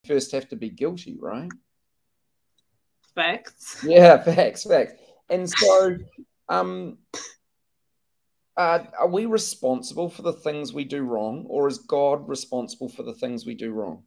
first have to be guilty, right? Facts. Yeah, facts. And so, are we responsible for the things we do wrong, or is God responsible for the things we do wrong?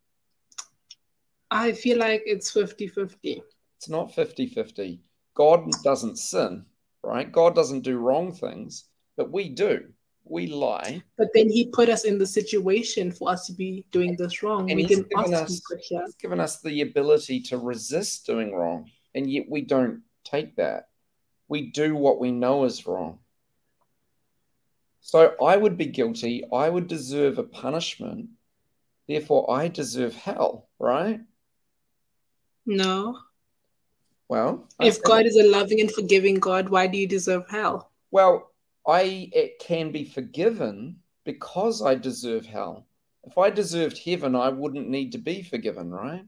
I feel like it's 50-50. It's not 50-50. God doesn't sin, right? God doesn't do wrong things, but we do. We lie. But then he put us in the situation for us to be doing this wrong. And we he's didn't ask him to put here. He's given us the ability to resist doing wrong, and yet we don't take that. We do what we know is wrong. So I would be guilty. I would deserve a punishment. Therefore, I deserve hell, right? No. Well, if God is a loving and forgiving God, why do you deserve hell? Well, it can be forgiven because I deserve hell. If I deserved heaven, I wouldn't need to be forgiven, right?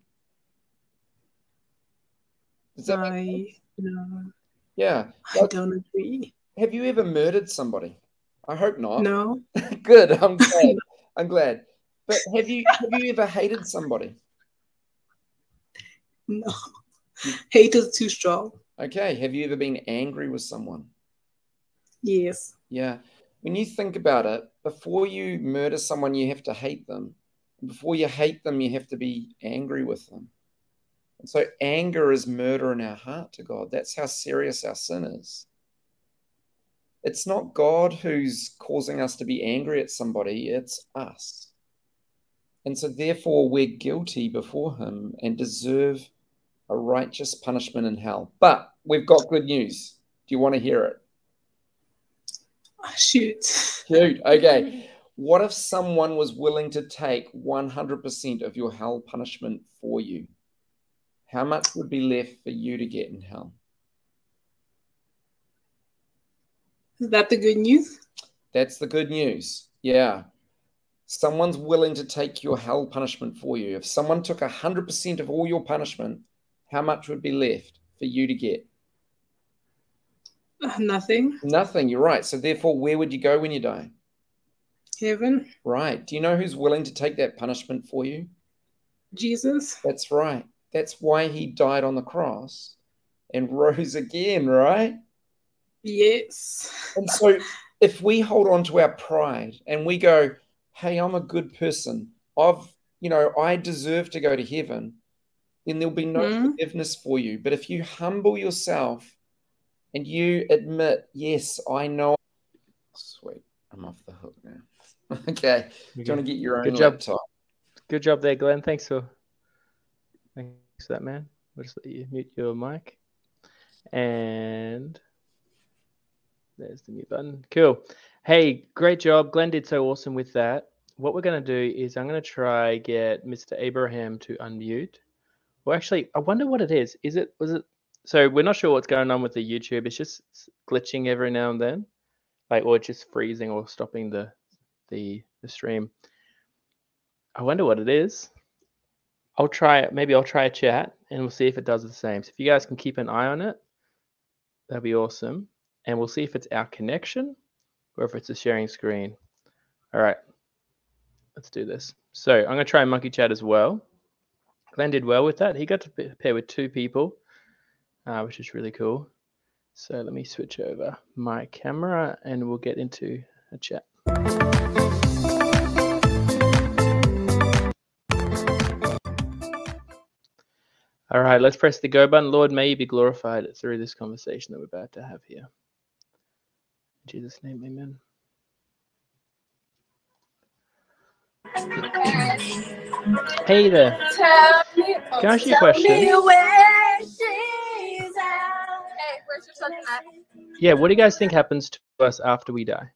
Does that make sense? No. Yeah. I don't agree. Have you ever murdered somebody? I hope not. No. Good. I'm glad. I'm glad. But have you ever hated somebody? No. Hate is too strong. Okay. Have you ever been angry with someone? Yes. Yeah. When you think about it, before you murder someone, you have to hate them. Before you hate them, you have to be angry with them. And so anger is murder in our heart to God. That's how serious our sin is. It's not God who's causing us to be angry at somebody, it's us. And so therefore we're guilty before him and deserve a righteous punishment in hell. But we've got good news. Do you want to hear it? Shoot. Shoot. Okay. What if someone was willing to take 100% of your hell punishment for you? How much would be left for you to get in hell? Is that the good news? That's the good news. Yeah. Someone's willing to take your hell punishment for you. If someone took 100% of all your punishment, how much would be left for you to get? Nothing. Nothing. You're right. So therefore, where would you go when you die? Heaven. Right. Do you know who's willing to take that punishment for you? Jesus. That's right. That's why he died on the cross and rose again, right? Yes. And so if we hold on to our pride and we go, hey, I'm a good person, I deserve to go to heaven, then there'll be no forgiveness for you. But if you humble yourself and you admit, yes, I know. Sweet. I'm off the hook now. Okay. Do you want to get your own laptop? Good job there, Glenn. Thanks for that, man. We'll just let you mute your mic. And there's the mute button. Cool. Hey, great job. Glenn did so awesome with that. What we're going to do is I'm going to try get Mr. Abraham to unmute. Well, actually, I wonder what it is. Was it? So we're not sure what's going on with the YouTube. It's just glitching every now and then, or just freezing or stopping the stream. I wonder what it is. I'll try it. Maybe I'll try a chat and we'll see if it does the same. So if you guys can keep an eye on it, that'd be awesome. And we'll see if it's our connection or if it's a sharing screen. All right, let's do this. So I'm going to try monkey chat as well. Glenn did well with that. He got to pair with 2 people, which is really cool. So let me switch over my camera and we'll get into a chat. All right, let's press the go button. Lord, may you be glorified through this conversation that we're about to have here. In Jesus' name, amen. Hey there. Can I ask you a question? Yeah, what do you guys think happens to us after we die?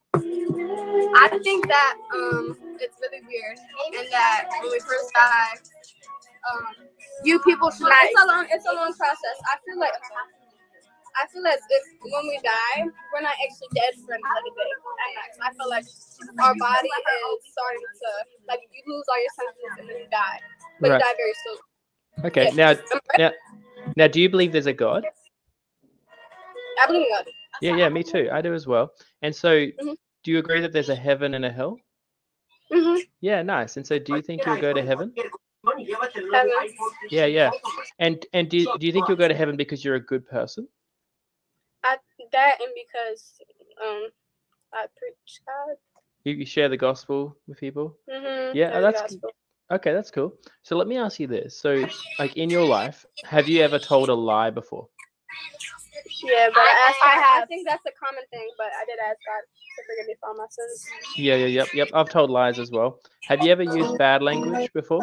I think that it's really weird, and that when we first die, you people should not. It's a long process. I feel as if when we die, we're not actually dead for another day. I feel like our body is starting to, you lose all your senses and then you die, but you die very slowly. Okay, yeah. Now, do you believe there's a God? I believe in God. Yeah, me too. I do as well. And so, do you agree that there's a heaven and a hell? Mm-hmm. Yeah, nice. And so, do you think you'll go to heaven? Heaven. Yeah, yeah. And do you think you'll go to heaven because you're a good person? That and because I preach God. You share the gospel with people? Mm-hmm. Yeah, that's okay. That's cool. So let me ask you this. So, like in your life, have you ever told a lie before? Yeah, but I think that's a common thing. But I did ask God to forgive me for all my sins. Yeah, yep. I've told lies as well. Have you ever used bad language before?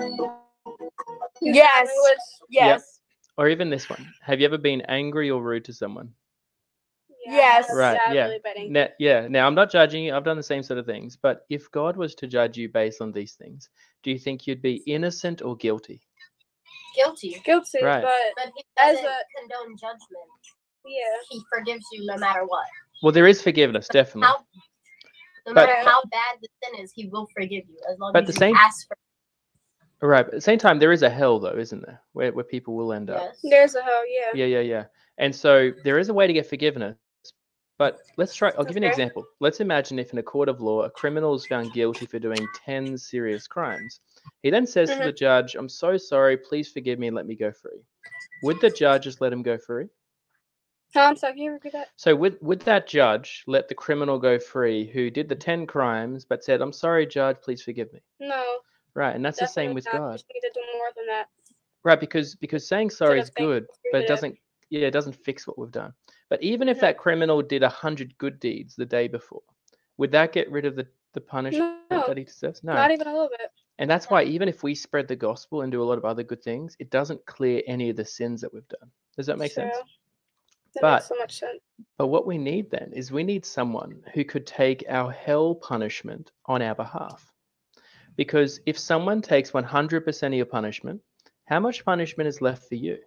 Yes. Yep. Or even this one. Have you ever been angry or rude to someone? Yes. Right. Yeah. Really bad angry. Now I'm not judging you. I've done the same sort of things. But if God was to judge you based on these things, do you think you'd be innocent or guilty? Guilty. Guilty. Right. But he doesn't condone judgment. Yeah. He forgives you no matter what. Well, there is forgiveness, definitely. No matter how bad the sin is, he will forgive you as long as you ask for. Right, but at the same time, there is a hell, though, isn't there? Where people will end up. Yes. There's a hell, yeah. Yeah. And so there is a way to get forgiveness. But let's try. I'll give you an example. Let's imagine if in a court of law, a criminal is found guilty for doing 10 serious crimes. He then says to the judge, "I'm so sorry. Please forgive me and let me go free." Would the judge just let him go free? I'm sorry, can you repeat that? So would that judge let the criminal go free who did the 10 crimes but said, "I'm sorry, judge, please forgive me"? No. Right, and that's the same with God. You need to do more than that. Right, because saying sorry is good, but it doesn't fix what we've done. But even if that criminal did 100 good deeds the day before, would that get rid of the punishment that he deserves? No. Not even a little bit. And that's why even if we spread the gospel and do a lot of other good things, it doesn't clear any of the sins that we've done. Does that make sense? That makes so much sense. But what we need then is we need someone who could take our hell punishment on our behalf. Because if someone takes 100% of your punishment, how much punishment is left for you?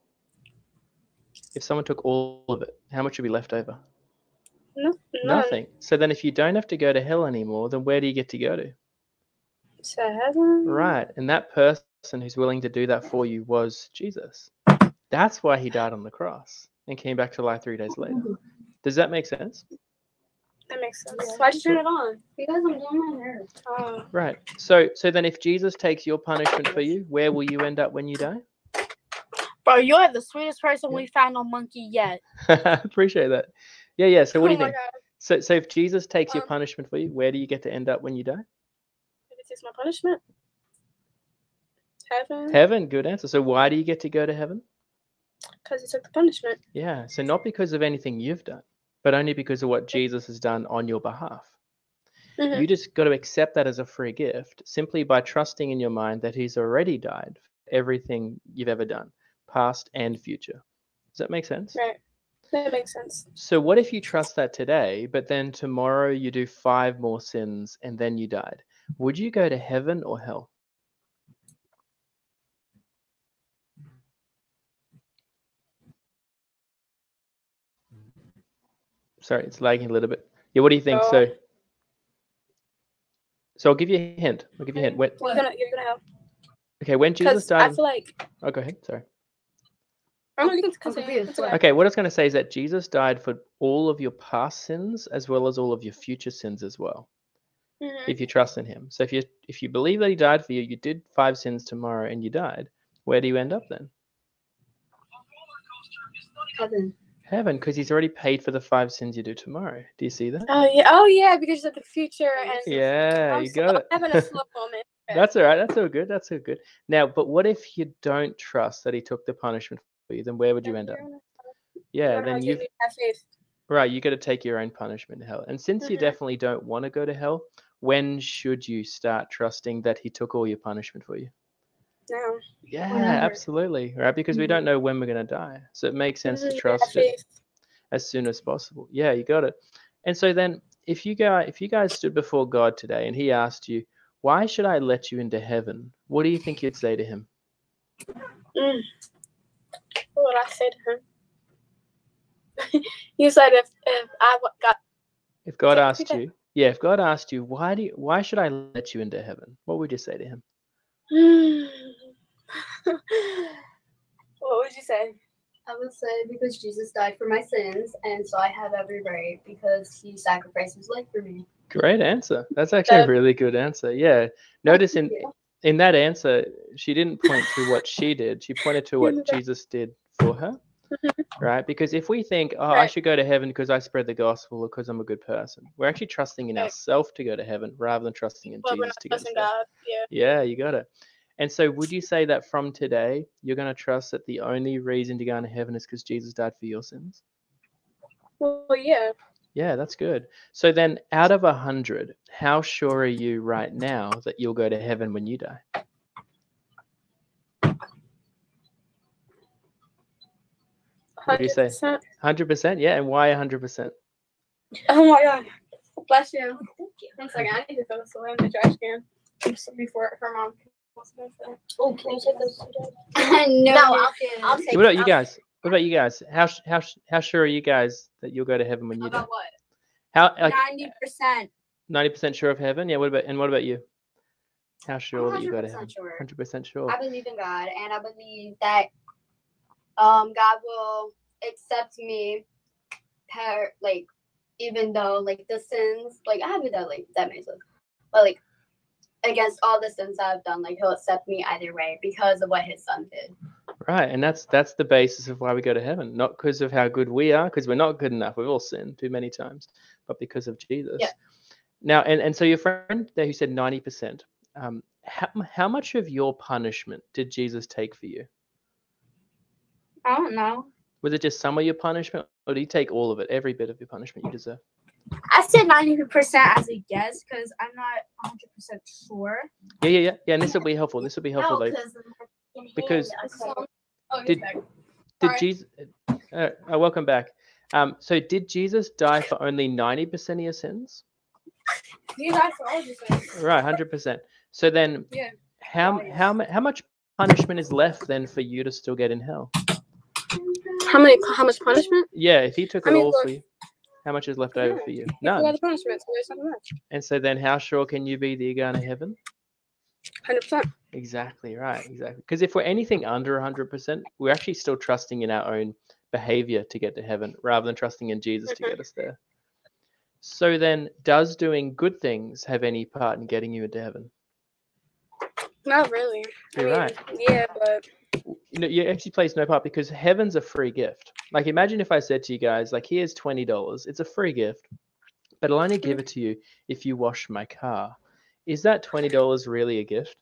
If someone took all of it, how much would be left over? Nothing. So then if you don't have to go to hell anymore, then where do you get to go to? To heaven. Right. And that person who's willing to do that for you was Jesus. That's why he died on the cross and came back to life 3 days later. Does that make sense? That makes sense. Why'd you turn it on? Because I'm doing my hair. Oh. Right. So then if Jesus takes your punishment for you, where will you end up when you die? Bro, you're the sweetest person we found on Monkey yet. Appreciate that. Yeah. So what do you think? God. So if Jesus takes your punishment for you, where do you get to end up when you die? If it takes my punishment? Heaven. Heaven, good answer. So why do you get to go to heaven? Because he took the punishment. Yeah. So not because of anything you've done, but only because of what Jesus has done on your behalf. You just got to accept that as a free gift simply by trusting in your mind that he's already died for everything you've ever done, past and future. Does that make sense? Right. That makes sense. So what if you trust that today, but then tomorrow you do 5 more sins and then you died? Would you go to heaven or hell? Sorry, it's lagging a little bit. Yeah, what do you think? So I'll give you a hint. When, you're gonna help. Okay, when Jesus died. I feel like. Oh, go ahead. Sorry. Okay, what I was going to say is that Jesus died for all of your past sins as well as all of your future sins as well. If you trust in him. So if you believe that he died for you, you did 5 sins tomorrow and you died, where do you end up then? Heaven, because he's already paid for the 5 sins you do tomorrow. Do you see that? Oh yeah, because of the future and you got it. I'm having a slow moment. That's all right. That's all good. Now, but what if you don't trust that he took the punishment for you? Then where would you end up? Yeah, then you have faith. Right, you got to take your own punishment to hell. And since you definitely don't want to go to hell, when should you start trusting that he took all your punishment for you? Now. Yeah, absolutely. Right, because we don't know when we're going to die. So it makes sense to trust it as soon as possible. Yeah, you got it. And so then if you guys stood before God today and he asked you, "Why should I let you into heaven?" What do you think you'd say to him? What would I say to him? You said if God asked you, if God asked you, why should I let you into heaven? What would you say to him? What would you say? I would say because Jesus died for my sins, and so I have every right because he sacrificed his life for me. Great answer. That's actually a really good answer. Yeah. Notice in that answer, she didn't point to what she did. She pointed to what Jesus did for her, right? Because if we think, oh, I should go to heaven because I spread the gospel or because I'm a good person, we're actually trusting in ourselves to go to heaven rather than trusting in Well, we're Jesus not to get us trusting there. God. Yeah. Yeah, you got it. And so would you say that from today, you're going to trust that the only reason to go into heaven is because Jesus died for your sins? Well, yeah. Yeah, that's good. So then out of 100, how sure are you right now that you'll go to heaven when you die? 100%. What do you say? 100%? Yeah, and why 100%? Oh my God. Bless you. One second. I need to throw this away in the trash can. Before her mom. Oh, can you take those two? No, I'll take. What about you guys? What about you guys? How sure are you guys that you'll go to heaven when you die? About what? How, like 90%. 90% sure of heaven? Yeah. What about you? How sure that you go to 100% heaven? sure. 100% sure. I believe in God, and I believe that God will accept me, like, even though like the sins, like I haven't done like that makes sense, but like against all the sins I've done, like He'll accept me either way because of what His Son did. Right, and that's the basis of why we go to heaven, not because of how good we are, because we're not good enough. We've all sinned too many times, but because of Jesus. Yeah. Now, and so your friend there who said 90%, how much of your punishment did Jesus take for you? I don't know. Was it just some of your punishment, or did He take all of it, every bit of your punishment you deserve? I said 90% as a guess because I'm not 100% sure. Yeah, and this will be helpful. This will be helpful though, because did Jesus? Welcome back. So did Jesus die for only 90% of your sins? He died for all of your sins. Right, 100%. So then, Yeah. how much punishment is left then for you to still get in hell? How much punishment? Yeah, if He took it all for you, how much is left over Yeah. for you? He took all None. the punishment, so there's not much. And so then, how sure can you be that you're going to heaven? 100%. Exactly right, exactly. Because if we're anything under 100%, we're actually still trusting in our own behavior to get to heaven, rather than trusting in Jesus to get us there. So then, does doing good things have any part in getting you into heaven? Not really. You're right. Yeah, but You actually plays no part, because heaven's a free gift. Like, imagine if I said to you guys, like, here's $20. It's a free gift, but I'll only give it to you if you wash my car. Is that $20 really a gift?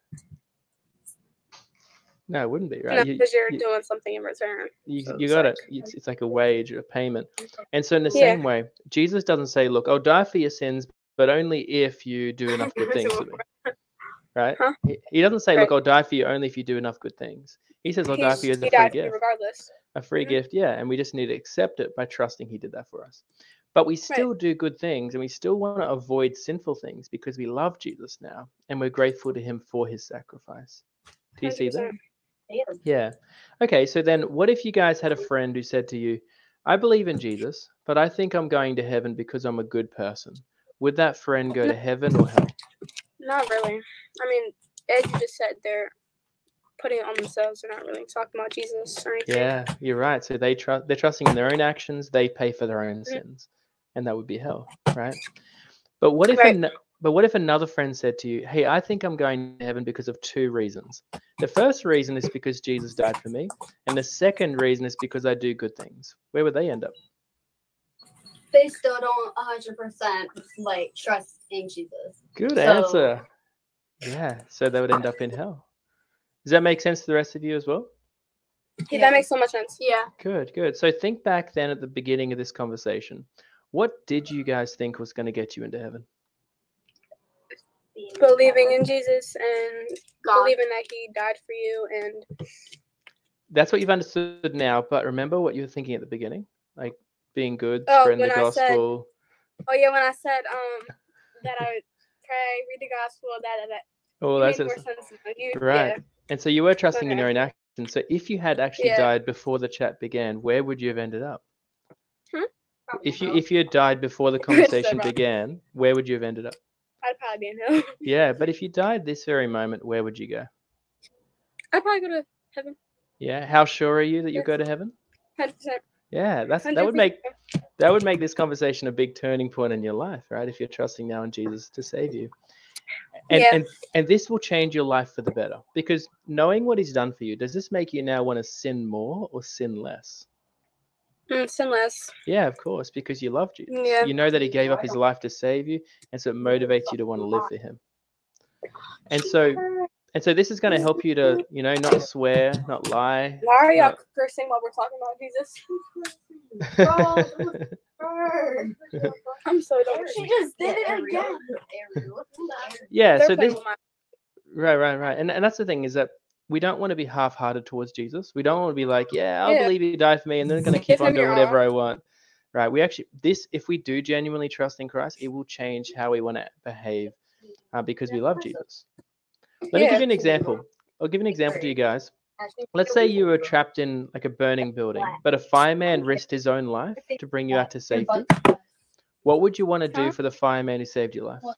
No, it wouldn't be, right? because you're doing something in return. You got it. It's like a wage, a payment. And so in the same way, Jesus doesn't say, look, I'll die for your sins, but only if you do enough good things for me. Right? Huh? He doesn't say, look, I'll die for you only if you do enough good things. He says, I'll die for you as a free gift. Regardless. A free gift, yeah. And we just need to accept it by trusting He did that for us. But we still do good things, and we still want to avoid sinful things because we love Jesus now, and we're grateful to Him for His sacrifice. Do you see that? Yeah. Okay, so then what if you guys had a friend who said to you, I believe in Jesus, but I think I'm going to heaven because I'm a good person. Would that friend go to heaven or hell? Not really. I mean, as you just said, they're putting it on themselves. They're not really talking about Jesus or anything. Yeah, you're right. So they're trusting in their own actions. They pay for their own sins, and that would be hell, right? But what if another friend said to you, hey, I think I'm going to heaven because of two reasons. The first reason is because Jesus died for me, and the second reason is because I do good things. Where would they end up? They still don't 100% like trust in Jesus. Good answer. Yeah, so they would end up in hell. Does that make sense to the rest of you as well? Yeah, that makes so much sense. Yeah. Good. So think back then at the beginning of this conversation. What did you guys think was going to get you into heaven? Believing in Jesus and believing that He died for you, and that's what you've understood now. But remember what you were thinking at the beginning, like being good, spreading the gospel. When I said that I would pray, read the gospel, that. Oh, that's right. Yeah. And so you were trusting in your own actions. So if you had actually died before the chat began, where would you have ended up? If you had died before the conversation began, where would you have ended up? I'd probably be in hell. Yeah, but if you died this very moment, where would you go? I'd probably go to heaven. Yeah. How sure are you that you'll go to heaven? 100%. Yeah, that would make this conversation a big turning point in your life, right? If you're trusting now in Jesus to save you. And, Yeah. and this will change your life for the better, because knowing what he's done for you, does this make you now want to sin more or sin less? Sin less. Yeah, of course, because you love Jesus. Yeah. You know that he gave up his life to save you, and so it motivates you to want to live for him. And so this is going to help you to, not swear, not lie. Why are y'all not- cursing while we're talking about Jesus? I'm so dumb. She just did it again. Yeah, They're so playing this with my- right. And that's the thing, is that we don't want to be half-hearted towards Jesus. We don't want to be like, yeah, I'll Yeah. believe he died for me, and then going to Give keep him on doing your whatever all. I want. Right. If we do genuinely trust in Christ, it will change how we want to behave, because we love Jesus. Let me give you an example. I'll give an example to you guys. Let's say you were trapped in like a burning building, but a fireman risked his own life to bring you out to safety. What would you want to do for the fireman who saved your life?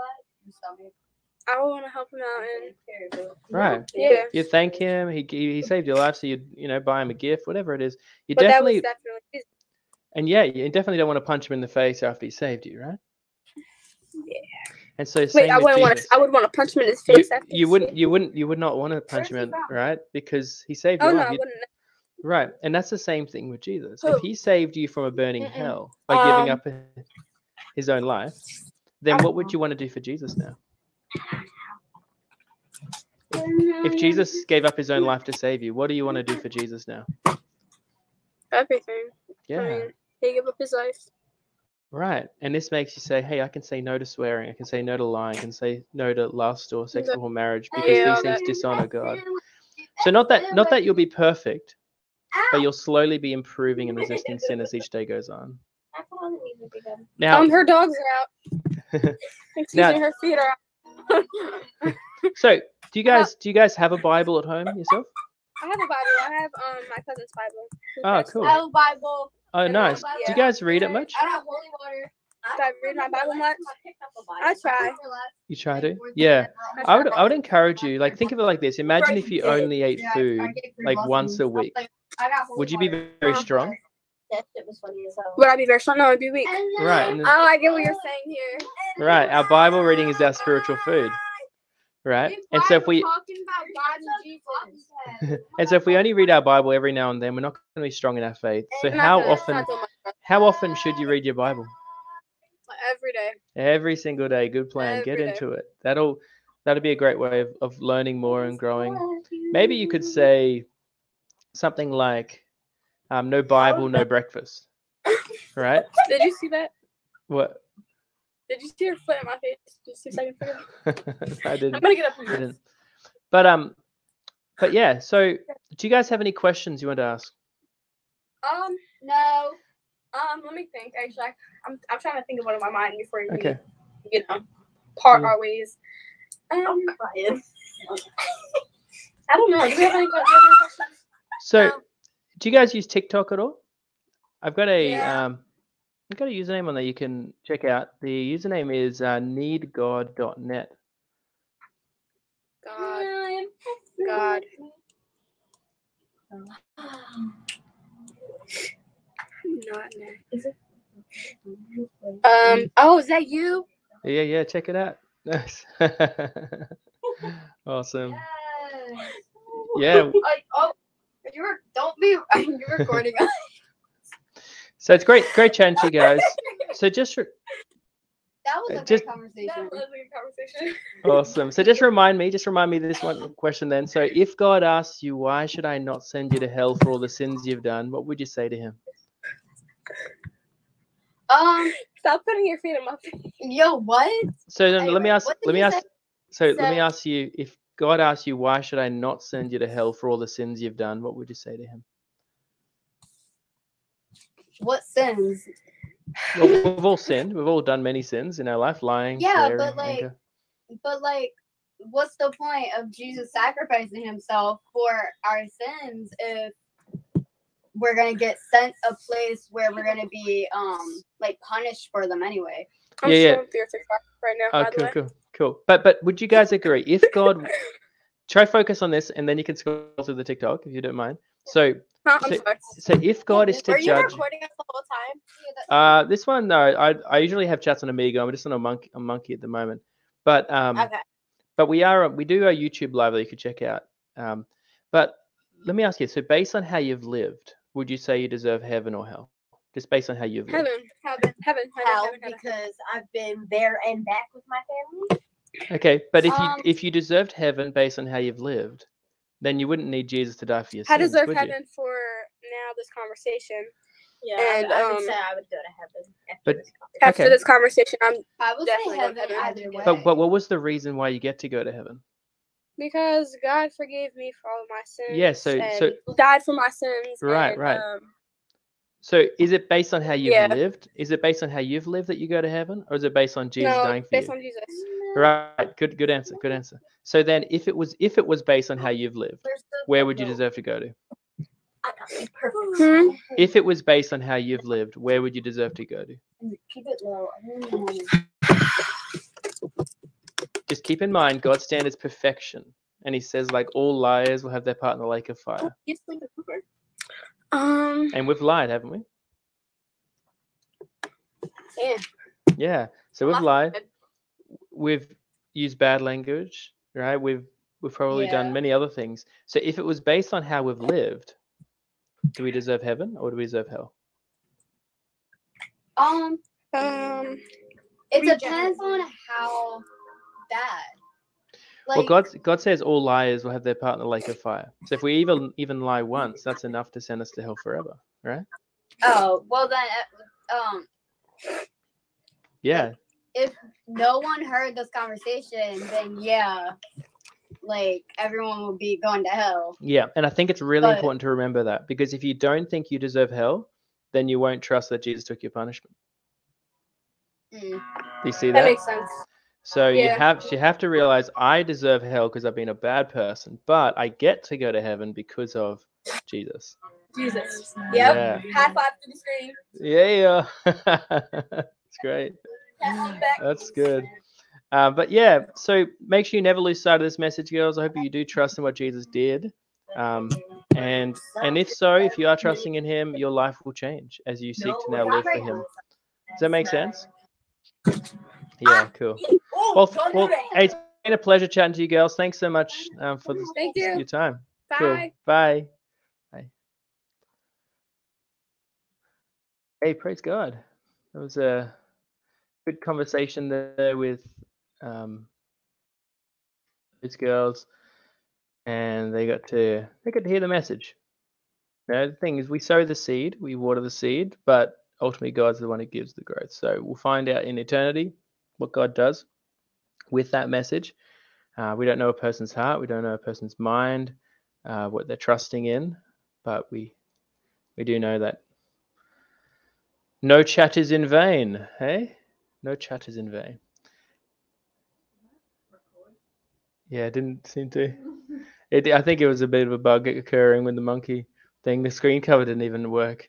I want to help him out and Right. yeah. You thank him. He saved your life, so you buy him a gift, whatever it is. You But definitely that was definitely and yeah, you definitely don't want to punch him in the face after he saved you, right? Yeah. And so Wait, same I with wouldn't want Jesus. to. I would want to punch him in his face. after he saved You would not want to punch him in, right? Because he saved Oh your no, life. I You- wouldn't. Right. And that's the same thing with Jesus. Who? If he saved you from a burning Mm-mm. hell by giving Um, up his own life, then what would you want to do for Jesus now? If Jesus gave up his own life to save you, what do you want to do for Jesus now? Everything. Yeah. I mean, he gave up his life. Right. And this makes you say, hey, I can say no to swearing. I can say no to lying. I can say no to lust or sex before marriage, because Yeah, these things that- dishonor God. So not that you'll be perfect, but you'll slowly be improving and resisting sin as each day goes on. Now, Her dogs are out. Excuse Now- me, her feet are out. so do you guys have a Bible at home yourself? I have a Bible. I have my cousin's Bible. Oh, cool. I have a Bible. Oh, nice. Do you guys read it much? I have holy water. Do I read my Bible much? I try. You try to? Yeah. I would encourage you, like, think of it like this. Imagine if you only ate food like once a week. Would you be very strong? That shit was funny as hell. Would I be very strong? No, I'd be weak. Right. And then, Oh, I get what you're saying here. right. Our Bible reading is our spiritual food. Right. And so if we talking about God and Jesus. and so if we only read our Bible every now and then, we're not going to be strong in our faith. So how often should you read your Bible? Every day. Every single day. Good plan. Get Every day. into it. That'll be a great way of learning more and growing. Maybe you could say something like, no Bible, no breakfast. Right? Did you see that? What? Did you see her foot in my face just 2 seconds ago? I didn't. I'm gonna get up I and didn't. But yeah. So, do you guys have any questions you want to ask? No. Let me think. Actually, I'm trying to think of one in my mind before Okay. part Yeah. our ways. I'm crying. I don't know. Do we have any questions? So, do you guys use TikTok at all? I've got a Yeah. I've got a username on there you can check out. The username is NeedGod.net. God. Not Is it? Oh, is that you? Yeah, check it out. Nice. Awesome. Yeah. You're recording us. So it's great chatting to you guys. So just That was a Just- great conversation. That was a good conversation. awesome. So just remind me this one question then. So if God asks you, why should I not send you to hell for all the sins you've done, what would you say to him? Stop putting your feet in my face. Yo, what? So then let me Anyway, ask what did let me you ask say? so let me So- ask you, if God asks you, why should I not send you to hell for all the sins you've done, what would you say to him? What sins? Well, we've all sinned. We've all done many sins in our life, lying, Yeah, swearing, but like, anger. what's the point of Jesus sacrificing himself for our sins if we're gonna get sent a place where we're gonna be like punished for them anyway? I'm Yeah. showing through TikTok right now, Oh, by the way. cool. But would you guys agree, if God try focus on this and then you can scroll through the TikTok if you don't mind. So Huh? I'm So- sorry. so if God is to Are you judge recording us the whole time? this one, no, I usually have chats on Omegle. I'm just on a monkey at the moment. But Okay. but we do a YouTube live that you could check out. But let me ask you, so based on how you've lived, would you say you deserve heaven or hell? Just based on how you've lived. Heaven. Hell, because I've been there and back with my family. Okay, but if you deserved heaven based on how you've lived, then you wouldn't need Jesus to die for your I sins, deserve would you? heaven for now this conversation. Yeah, And, I would say I would go to heaven after But- this conversation. After Okay. this conversation, I'm I would Definitely say go to heaven heaven. either way. But what was the reason why you get to go to heaven? because God forgave me for all of my sins. Yeah, so- and died for my sins. Right, and, right. So is it based on how you've Yeah. lived? Is it based on how you've lived that you go to heaven, or is it based on Jesus no, dying for based you? on Jesus. Right. Good answer. Good answer. So then, if it was based on how you've lived, where would you deserve to go to? Hmm? If it was based on how you've lived, where would you deserve to go to? Keep it low. Just keep in mind, God's standard is perfection, and He says, like all liars will have their part in the lake of fire. And we've lied, haven't we? Yeah. Yeah. So we've lied. We've used bad language, right? We've probably done many other things. So if it was based on how we've lived, do we deserve heaven or do we deserve hell? It depends on how bad. Like, Well, God says all liars will have their part in the lake of fire. So if we even lie once, that's enough to send us to hell forever, right? oh, well then, Yeah. if no one heard this conversation, then yeah, like everyone will be going to hell. Yeah. And I think it's really But- important to remember that, because if you don't think you deserve hell, then you won't trust that Jesus took your punishment. Mm. Do you see That that? makes sense. So you Yeah. have to realize I deserve hell because I've been a bad person, but I get to go to heaven because of Jesus. Jesus. Yep. Yeah. High five to the screen. Yeah. It's great. Pat on the back. That's good. But yeah, so make sure you never lose sight of this message, girls. I hope you do trust in what Jesus did. And if so, if you are trusting in Him, your life will change as you seek to now live for Him. Does that make sense? Yeah, cool. Well, hey, it's been a pleasure chatting to you, girls. Thanks so much for Thank you. your time. Bye. Cool. Bye. Bye. Hey, praise God. That was a good conversation there with these girls, and they got to hear the message. You know, the thing is, we sow the seed, we water the seed, but ultimately God's the one who gives the growth. So we'll find out in eternity what God does with that message. We don't know a person's heart, we don't know a person's mind, what they're trusting in, but we do know that no chat is in vain. Hey, no chat is in vain. Yeah, it didn't seem to. I think it was a bit of a bug occurring with the monkey thing. The screen cover didn't even work.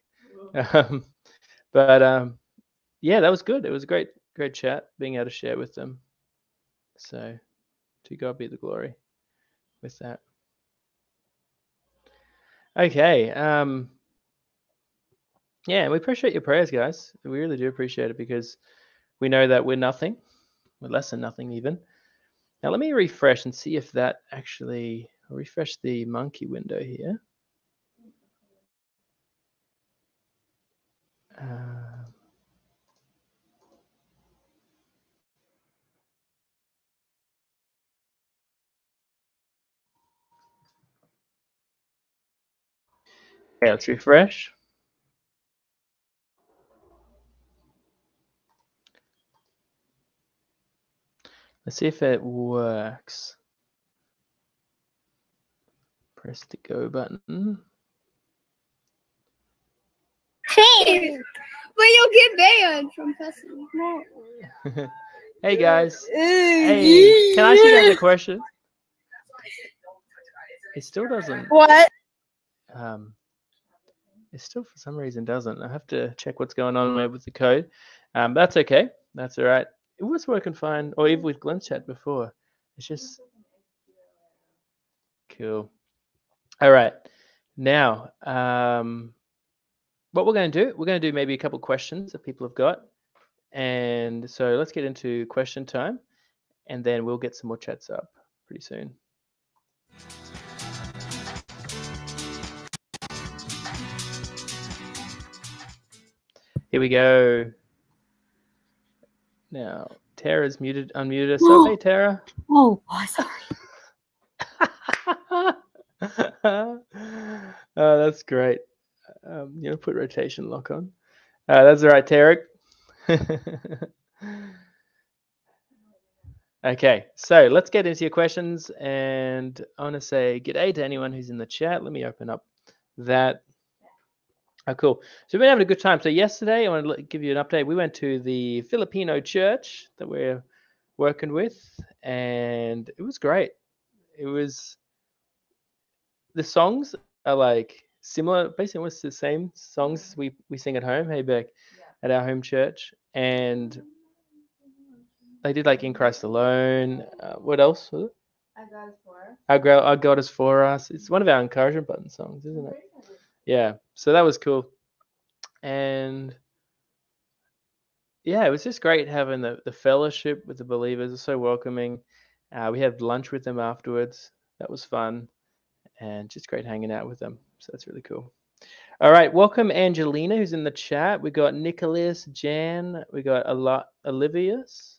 But yeah, that was good. It was a great chat, being able to share with them. So to God be the glory with that. Okay. Yeah, we appreciate your prayers, guys. We really do appreciate it, because we know that we're nothing. We're less than nothing even. Now let me refresh and see if that actually, I'll refresh the monkey window here. Okay, let's refresh. Let's see if it works. Press the go button. Hey, but you'll get banned from pressing. Hey guys. Hey, can I see the question? It still doesn't. What? It still for some reason doesn't. I have to check what's going on there with the code. That's okay. That's all right. It was working fine, or even with Glenn's chat before. It's just cool. All right. Now, what we're going to do maybe a couple questions that people have got. And so let's get into question time. and then we'll get some more chats up pretty soon. Here we go. Now, Tara's unmuted herself. Hey, Tara. Oh, sorry. Oh, that's great. Put rotation lock on. That's all right, Tarek. Okay, so let's get into your questions, and I want to say g'day to anyone who's in the chat. Let me open up that. Oh, cool. So we've been having a good time. So yesterday, I want to give you an update. We went to the Filipino church that we're working with, and it was great. It was, the songs are like similar, basically it's the same songs we sing at home, hey Beck, at our home church, and they did like In Christ Alone. What else was it? Our God is for us. It's one of our encouragement button songs, isn't it? Yeah, so that was cool. And yeah, it was just great having the fellowship with the believers. It was so welcoming. We had lunch with them afterwards. That was fun. And just great hanging out with them. So that's really cool. All right, welcome Angelina, who's in the chat. We got Nicholas, Jan, we got Olivius,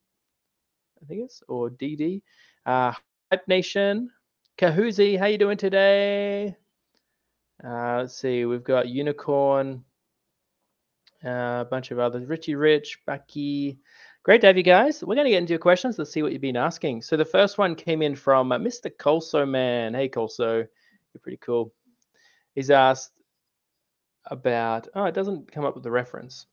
I think it's, or DD. Hype Nation, Kahuzi, how you doing today? Let's see, we've got Unicorn, a bunch of others, Richie Rich, Bucky. Great to have you guys. We're going to get into your questions. Let's see what you've been asking. So the first one came in from Mr. Colso Man. Hey, Colso, you're pretty cool. He's asked about, it doesn't come up with the reference.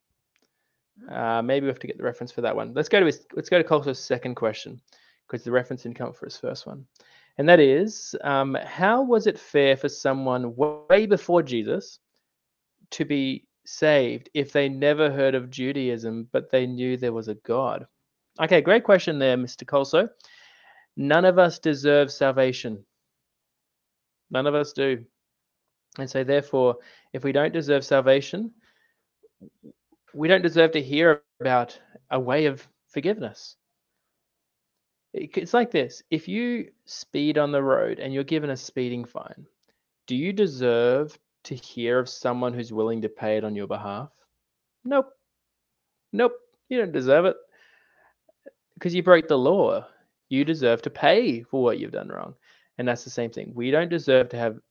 Maybe we have to get the reference for that one. Let's go to Colso's second question, because the reference didn't come up for his first one. And that is, how was it fair for someone way before Jesus to be saved if they never heard of Judaism, but they knew there was a God? Okay, great question there, Mr. Colso. None of us deserve salvation. None of us do. And so therefore, if we don't deserve salvation, we don't deserve to hear about a way of forgiveness. It's like this. If you speed on the road and you're given a speeding fine, do you deserve to hear of someone who's willing to pay it on your behalf? Nope. Nope. You don't deserve it. Because you broke the law. You deserve to pay for what you've done wrong. And that's the same thing. We don't deserve to have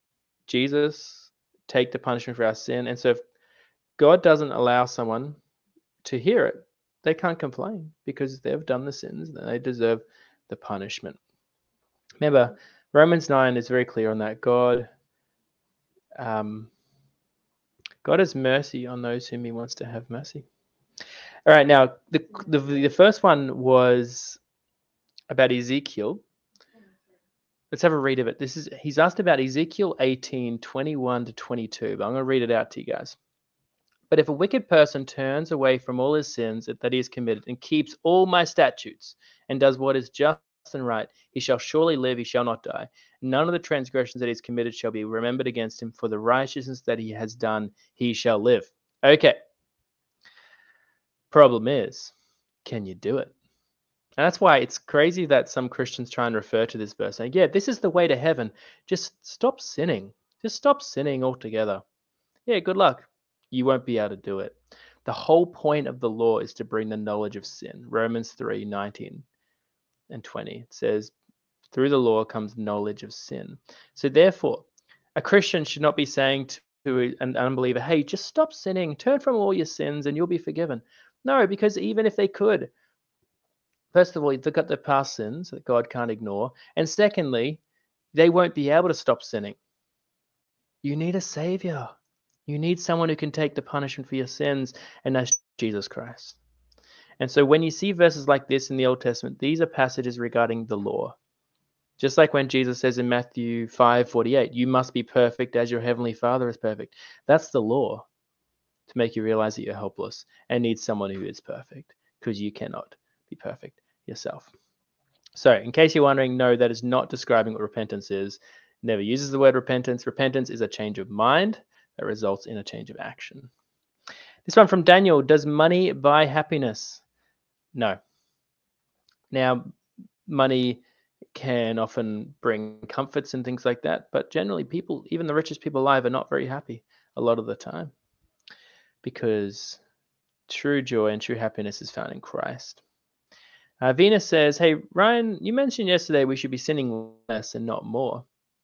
Jesus take the punishment for our sin. And so if God doesn't allow someone to hear it, they can't complain because they've done the sins and they deserve the punishment. Remember, Romans 9 is very clear on that. God has mercy on those whom he wants to have mercy. All right, now the first one was about Ezekiel. Let's have a read of it. He's asked about Ezekiel 18:21-22, but I'm going to read it out to you guys. But if a wicked person turns away from all his sins that he has committed and keeps all my statutes and does what is just and right, he shall surely live, he shall not die. None of the transgressions that he has committed shall be remembered against him. For the righteousness that he has done, he shall live. Okay. Problem is, can you do it? And that's why it's crazy that some Christians try and refer to this verse saying, yeah, this is the way to heaven. Just stop sinning. Just stop sinning altogether. Yeah, good luck. You won't be able to do it. The whole point of the law is to bring the knowledge of sin. Romans 3:19 and 20. It says, through the law comes knowledge of sin. So therefore, a Christian should not be saying to an unbeliever, hey, just stop sinning, turn from all your sins and you'll be forgiven. No, because even if they could, first of all, they've got their past sins that God can't ignore. And secondly, they won't be able to stop sinning. You need a savior. You need someone who can take the punishment for your sins, and that's Jesus Christ. And so when you see verses like this in the Old Testament, these are passages regarding the law. Just like when Jesus says in Matthew 5:48, you must be perfect as your heavenly Father is perfect. That's the law to make you realize that you're helpless and need someone who is perfect, because you cannot be perfect yourself. So in case you're wondering, no, that is not describing what repentance is. It never uses the word repentance. Repentance is a change of mind that results in a change of action. This one from Daniel, does money buy happiness? No. Now, money can often bring comforts and things like that, but generally people, even the richest people alive, are not very happy a lot of the time, because true joy and true happiness is found in Christ. Venus says, hey, Ryan, you mentioned yesterday we should be sinning less and not more.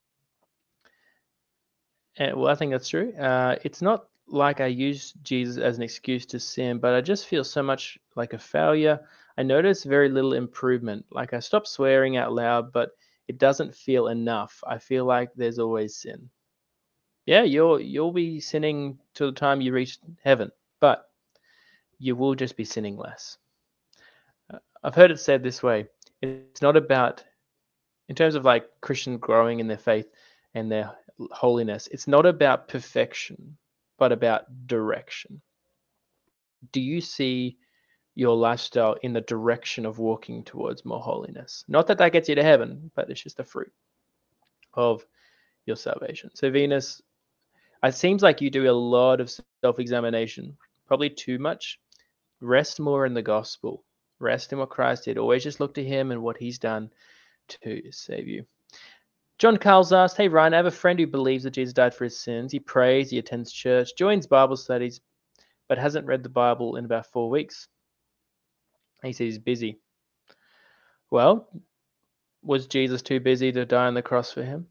Well, I think that's true. It's not like I use Jesus as an excuse to sin, but I just feel so much like a failure. I notice very little improvement. Like I stop swearing out loud, but it doesn't feel enough. I feel like there's always sin. Yeah, you'll be sinning till the time you reach heaven, but you will just be sinning less. I've heard it said this way: it's not about, in terms of like Christians growing in their faith and their holiness, it's not about perfection, but about direction. Do you see your lifestyle in the direction of walking towards more holiness? Not that that gets you to heaven, but it's just a fruit of your salvation. So Venus, it seems like you do a lot of self-examination, probably too much. Rest more in the gospel. Rest in what Christ did. Always just look to him and what he's done to save you. John Carl's asked, hey Ryan, I have a friend who believes that Jesus died for his sins. He prays, he attends church, joins Bible studies, but hasn't read the Bible in about 4 weeks. He says he's busy. Well, was Jesus too busy to die on the cross for him?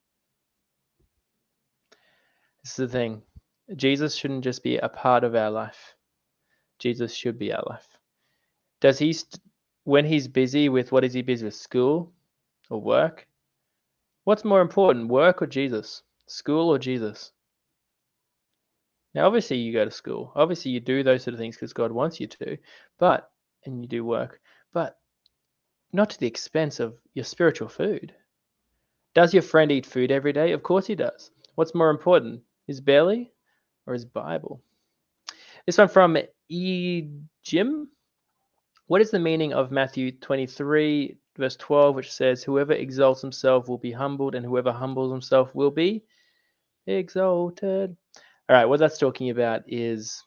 This is the thing. Jesus shouldn't just be a part of our life. Jesus should be our life. Does he, when he's busy with, what is he busy with, school or work? What's more important, work or Jesus? School or Jesus? Now, obviously, you go to school. Obviously, you do those sort of things because God wants you to, and you do work, but not to the expense of your spiritual food. Does your friend eat food every day? Of course he does. What's more important, his belly or his Bible? This one from Jim. What is the meaning of Matthew 23, verse 12, which says, whoever exalts himself will be humbled, and whoever humbles himself will be exalted? All right, what that's talking about is,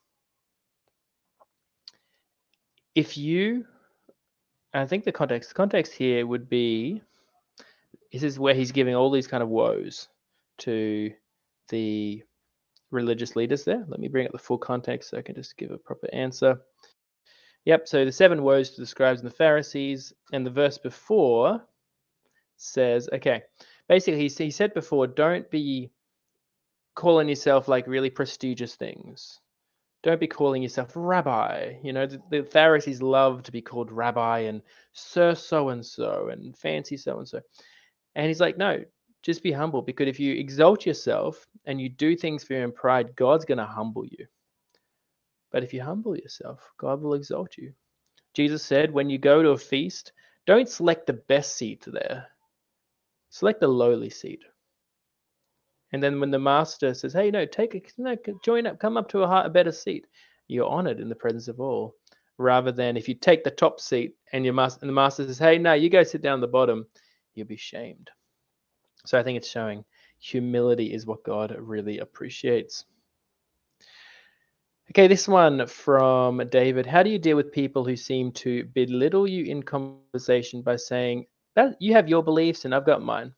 if you, I think the context here would be, this is where he's giving all these kind of woes to the religious leaders there. Let me bring up the full context so I can just give a proper answer. Yep, so the 7 woes to the scribes and the Pharisees, and the verse before says, okay, basically he said before, don't be calling yourself like really prestigious things. Don't be calling yourself rabbi. You know, the Pharisees love to be called rabbi and sir so-and-so and fancy so-and-so. And he's like, no, just be humble, because if you exalt yourself and you do things for your own pride, God's going to humble you. But if you humble yourself, God will exalt you. Jesus said, when you go to a feast, don't select the best seat there. Select the lowly seat. And then when the master says, hey, no, join up, come up to a better seat, you're honored in the presence of all. Rather than if you take the top seat and the master says, hey, no, you go sit down at the bottom, you'll be shamed. So I think it's showing humility is what God really appreciates. Okay, this one from David. How do you deal with people who seem to belittle you in conversation by saying that you have your beliefs and I've got mine?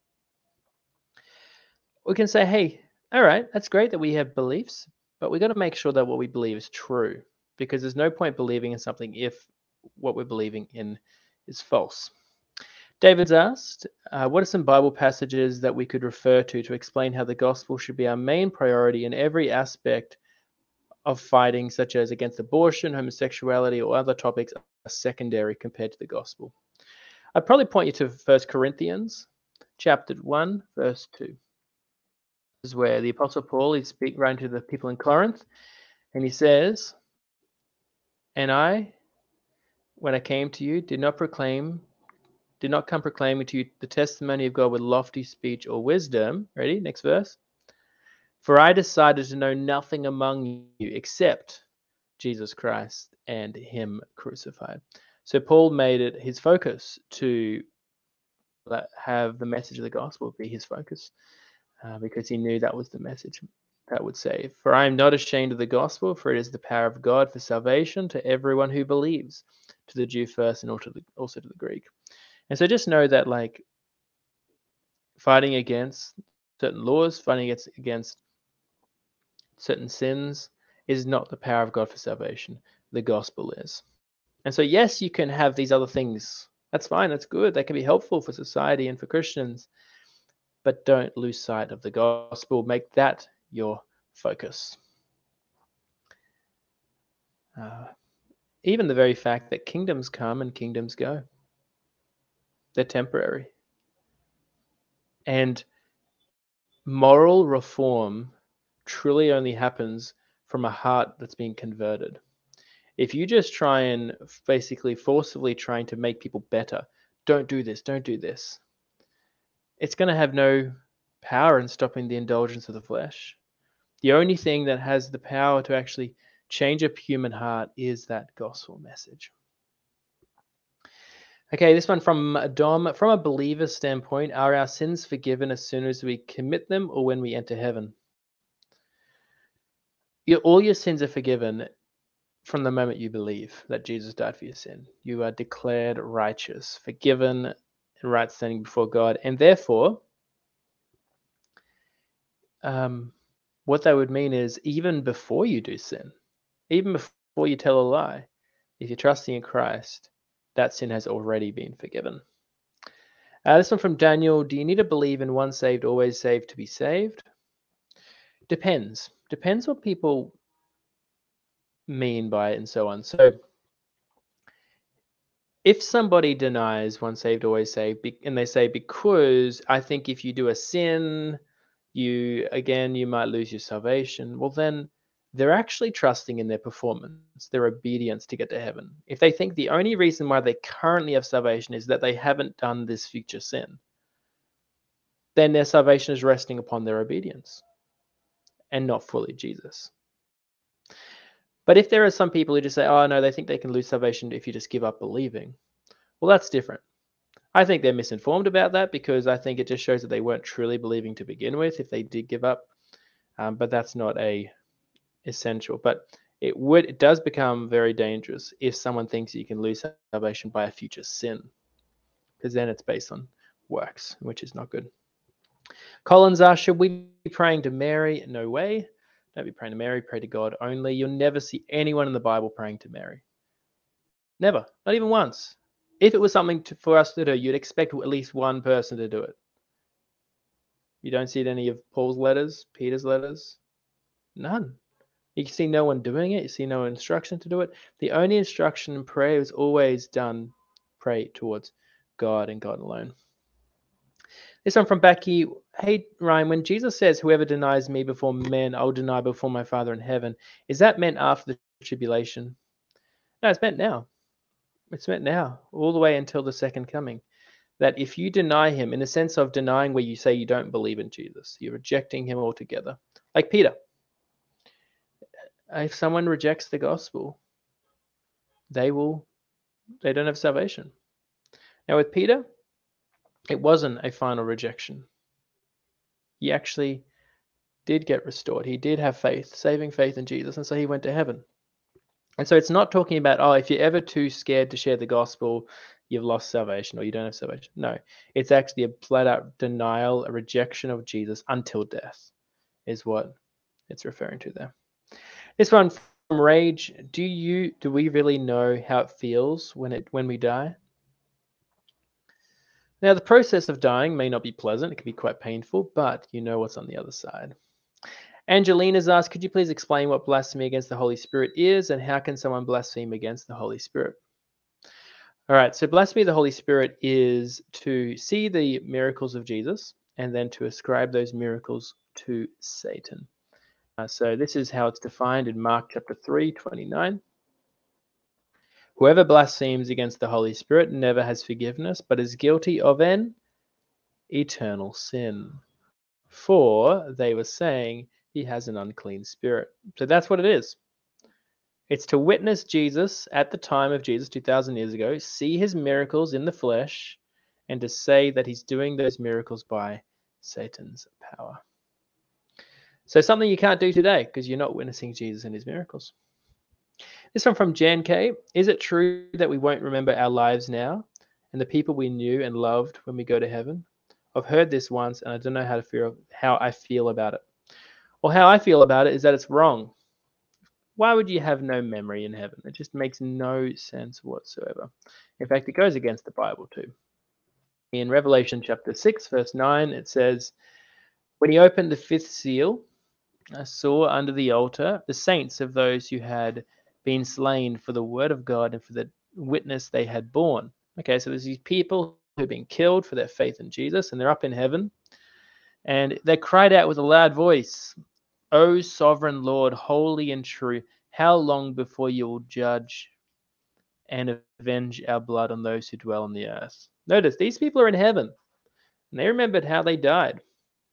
We can say, hey, all right, that's great that we have beliefs, but we got to make sure that what we believe is true, because there's no point believing in something if what we're believing in is false. David's asked, what are some Bible passages that we could refer to explain how the gospel should be our main priority in every aspect of fighting, such as against abortion, homosexuality, or other topics are secondary compared to the gospel? I'd probably point you to 1 Corinthians chapter 1, verse 2. This is where the Apostle Paul is writing to the people in Corinth, and he says, and I, when I came to you, did not come proclaiming to you the testimony of God with lofty speech or wisdom. Ready? Next verse. For I decided to know nothing among you except Jesus Christ and him crucified. So Paul made it his focus to have the message of the gospel be his focus, because he knew that was the message that would save. For I am not ashamed of the gospel, for it is the power of God for salvation to everyone who believes, to the Jew first and also to the Greek. And so just know that, like, fighting against certain laws, fighting against certain sins is not the power of God for salvation. The gospel is. And so, yes, you can have these other things. That's fine. That's good. They can be helpful for society and for Christians. But don't lose sight of the gospel. Make that your focus. Even the very fact that kingdoms come and kingdoms go. They're temporary. And moral reform truly only happens from a heart that's been converted. If you just try and basically forcibly trying to make people better, don't do this, it's going to have no power in stopping the indulgence of the flesh. The only thing that has the power to actually change a human heart is that gospel message. Okay, this one from Dom. From a believer's standpoint, are our sins forgiven as soon as we commit them or when we enter heaven? All your sins are forgiven from the moment you believe that Jesus died for your sin. You are declared righteous, forgiven, and right standing before God. And therefore, what that would mean is even before you do sin, even before you tell a lie, if you're trusting in Christ, that sin has already been forgiven. This one from Daniel. Do you need to believe in once saved, always saved to be saved? Depends. Depends what people mean by it and so on. So if somebody denies once saved, always saved, and they say, because I think if you do a sin, you might lose your salvation. Well, then they're actually trusting in their performance, their obedience to get to heaven. If they think the only reason why they currently have salvation is that they haven't done this future sin, then their salvation is resting upon their obedience and not fully Jesus. But if there are some people who just say, oh, no, they think they can lose salvation if you just give up believing, well, that's different. I think they're misinformed about that because I think it just shows that they weren't truly believing to begin with if they did give up. But that's not a essential. But it does become very dangerous if someone thinks you can lose salvation by a future sin, because then it's based on works, which is not good. Collins asks, should we be praying to Mary? No way. Don't be praying to Mary. Pray to God only. You'll never see anyone in the Bible praying to Mary. Never. Not even once. If it was something for us to do, you'd expect at least one person to do it. You don't see it in any of Paul's letters, Peter's letters? None. You can see no one doing it. You see no instruction to do it. The only instruction in prayer is always done, pray towards God and God alone. This one from Becky. Hey, Ryan, when Jesus says, whoever denies me before men, I'll deny before my Father in heaven, is that meant after the tribulation? No, it's meant now. It's meant now, all the way until the second coming. That if you deny him, in the sense of denying where you say you don't believe in Jesus, you're rejecting him altogether. Like Peter. If someone rejects the gospel, they don't have salvation. Now with Peter, it wasn't a final rejection. He actually did get restored. He did have faith, saving faith in Jesus, and so he went to heaven. And so it's not talking about, oh, if you're ever too scared to share the gospel, you've lost salvation or you don't have salvation. No, it's actually a flat out denial, a rejection of Jesus until death is what it's referring to there. This one from Rage. Do we really know how it feels when we die? Now, the process of dying may not be pleasant. It can be quite painful, but you know what's on the other side. Angelina's asked, could you please explain what blasphemy against the Holy Spirit is and how can someone blaspheme against the Holy Spirit? All right, so blasphemy of the Holy Spirit is to see the miracles of Jesus and then to ascribe those miracles to Satan. So this is how it's defined in Mark chapter 3:29. Whoever blasphemes against the Holy Spirit never has forgiveness, but is guilty of an eternal sin. For they were saying he has an unclean spirit. So that's what it is. It's to witness Jesus at the time of Jesus 2,000 years ago, see his miracles in the flesh, and to say that he's doing those miracles by Satan's power. So something you can't do today because you're not witnessing Jesus and his miracles. This one from Jan K. Is it true that we won't remember our lives now and the people we knew and loved when we go to heaven? I've heard this once and I don't know how I feel about it. Well, how I feel about it is that it's wrong. Why would you have no memory in heaven? It just makes no sense whatsoever. In fact, it goes against the Bible too. In Revelation chapter 6, verse 9, it says, when he opened the fifth seal, I saw under the altar the saints of those who had been slain for the word of God and for the witness they had borne. Okay, so there's these people who've been killed for their faith in Jesus, and they're up in heaven. And they cried out with a loud voice, O sovereign Lord, holy and true, how long before you will judge and avenge our blood on those who dwell on the earth? Notice, these people are in heaven, and they remembered how they died.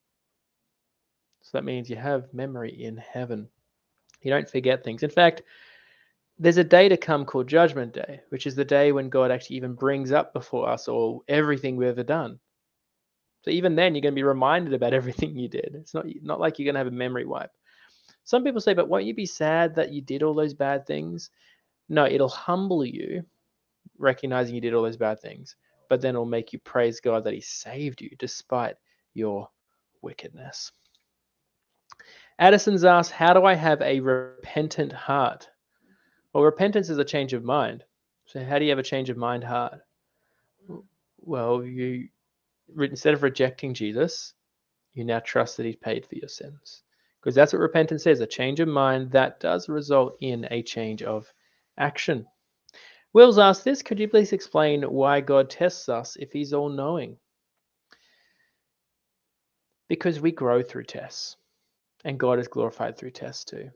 So that means you have memory in heaven. You don't forget things. In fact, there's a day to come called Judgment Day, which is the day when God actually even brings up before us all everything we've ever done. So even then, you're going to be reminded about everything you did. It's not like you're going to have a memory wipe. Some people say, but won't you be sad that you did all those bad things? No, it'll humble you, recognizing you did all those bad things, but then it'll make you praise God that he saved you despite your wickedness. Addison's asked, how do I have a repentant heart? Well, repentance is a change of mind. So how do you have a change of mind heart? Well, instead of rejecting Jesus, you now trust that he's paid for your sins. Because that's what repentance is, a change of mind that does result in a change of action. Will's asked this, could you please explain why God tests us if he's all-knowing? Because we grow through tests, and God is glorified through tests too.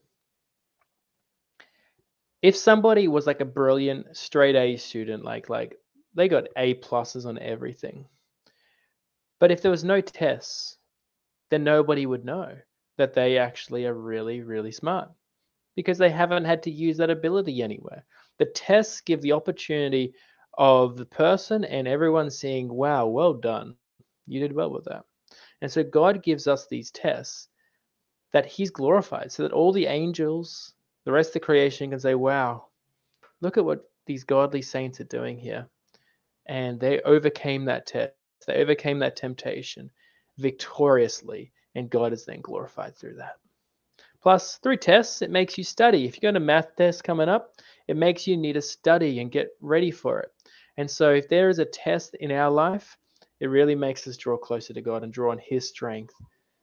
If somebody was like a brilliant straight A student, like they got A pluses on everything, but if there was no tests, then nobody would know that they actually are really, really smart because they haven't had to use that ability anywhere. The tests give the opportunity of the person and everyone seeing, wow, well done. You did well with that. And so God gives us these tests that he's glorified so that all the angels, the rest of the creation can say, wow, look at what these godly saints are doing here. And they overcame that test. They overcame that temptation victoriously. And God is then glorified through that. Plus, through tests, it makes you study. If you've got a math test coming up, it makes you need to study and get ready for it. And so if there is a test in our life, it really makes us draw closer to God and draw on his strength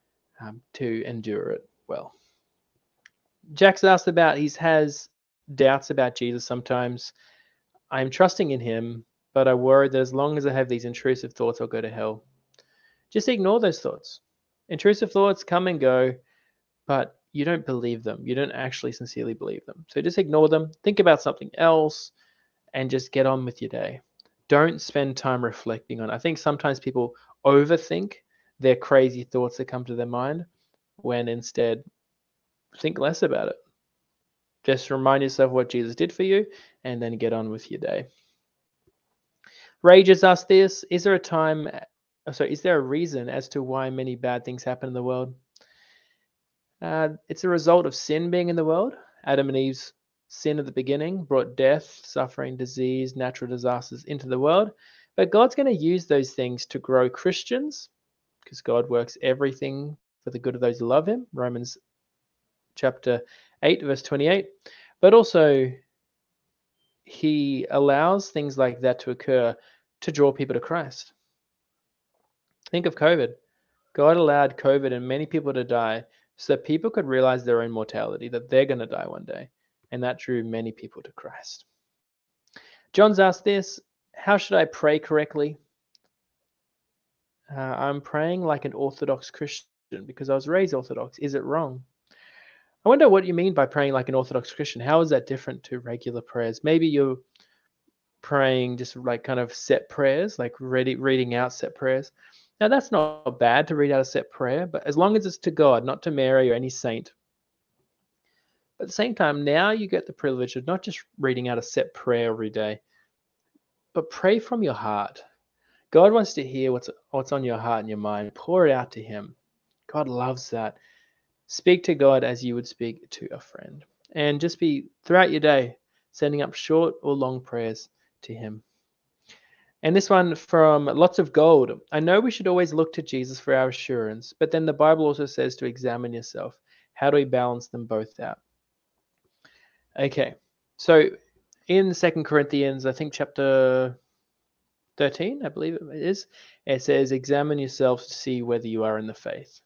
to endure it well. Jack's asked about, he has doubts about Jesus sometimes. I'm trusting in him, but I worry that as long as I have these intrusive thoughts, I'll go to hell. Just ignore those thoughts. Intrusive thoughts come and go, but you don't believe them. You don't actually sincerely believe them. So just ignore them. Think about something else and just get on with your day. Don't spend time reflecting on it. I think sometimes people overthink their crazy thoughts that come to their mind when instead think less about it. Just remind yourself what Jesus did for you and then get on with your day. Rage has asked this, is there a reason as to why many bad things happen in the world? It's a result of sin being in the world. Adam and Eve's sin at the beginning brought death, suffering, disease, natural disasters into the world. But God's going to use those things to grow Christians because God works everything for the good of those who love him. Romans chapter 8, verse 28. But also, he allows things like that to occur to draw people to Christ. Think of COVID. God allowed COVID and many people to die so that people could realize their own mortality, that they're going to die one day. And that drew many people to Christ. John's asked this, how should I pray correctly? I'm praying like an Orthodox Christian because I was raised Orthodox. Is it wrong? I wonder what you mean by praying like an Orthodox Christian. How is that different to regular prayers? Maybe you're praying just like kind of set prayers, like reading out set prayers. Now, that's not bad to read out a set prayer, but as long as it's to God, not to Mary or any saint. But at the same time, now you get the privilege of not just reading out a set prayer every day, but pray from your heart. God wants to hear what's on your heart and your mind. Pour it out to him. God loves that. Speak to God as you would speak to a friend. and just be throughout your day sending up short or long prayers to him. And this one from Lots of Gold. I know we should always look to Jesus for our assurance, but then the Bible also says to examine yourself. How do we balance them both out? Okay, so in 2 Corinthians, I think chapter 13, I believe it is, it says, examine yourselves to see whether you are in the faith.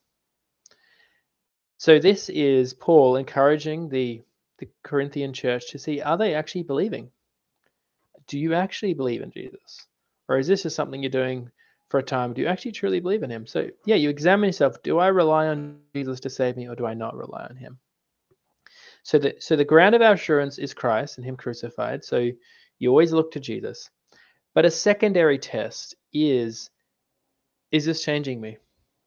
So this is Paul encouraging the Corinthian church to see, are they actually believing? Do you actually believe in Jesus? Or is this just something you're doing for a time? Do you actually truly believe in him? So yeah, you examine yourself. Do I rely on Jesus to save me, or do I not rely on him? So the ground of our assurance is Christ and him crucified. So you always look to Jesus. But a secondary test is this changing me?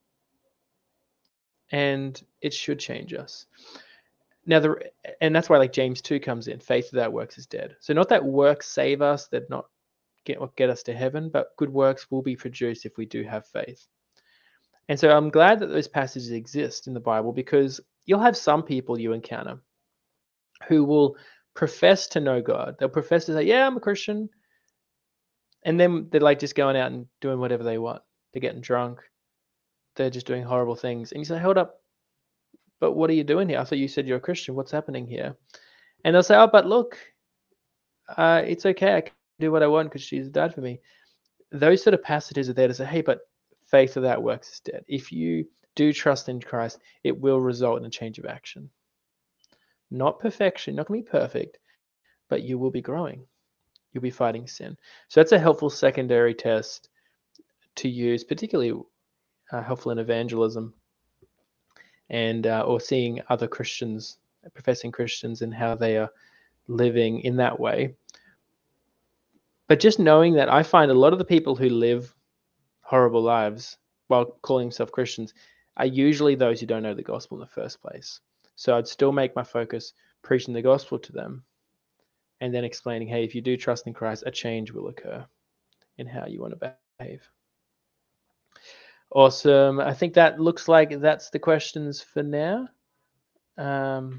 And it should change us. Now, and that's why like James 2 comes in. Faith without works is dead. So not that works save us, that not get us to heaven, but good works will be produced if we do have faith. And so I'm glad that those passages exist in the Bible, because you'll have some people you encounter who will profess to know God. They'll profess to say, yeah, I'm a Christian. And then they're like just going out and doing whatever they want. They're getting drunk. They're just doing horrible things. And you say, hold up, but what are you doing here? I thought you said you're a Christian. What's happening here? And they'll say, oh, but look, it's okay. I can do what I want because Jesus died for me. Those sort of passages are there to say, hey, but faith without works is dead. If you do trust in Christ, it will result in a change of action. Not perfection, not going to be perfect, but you will be growing. You'll be fighting sin. So that's a helpful secondary test to use, particularly helpful in evangelism and or seeing other Christians, professing Christians, and how they are living in that way. But just knowing that I find a lot of the people who live horrible lives while calling themselves Christians are usually those who don't know the gospel in the first place. So I'd still make my focus preaching the gospel to them and then explaining, hey, if you do trust in Christ, a change will occur in how you want to behave. Awesome. I think that looks like that's the questions for now. Oh,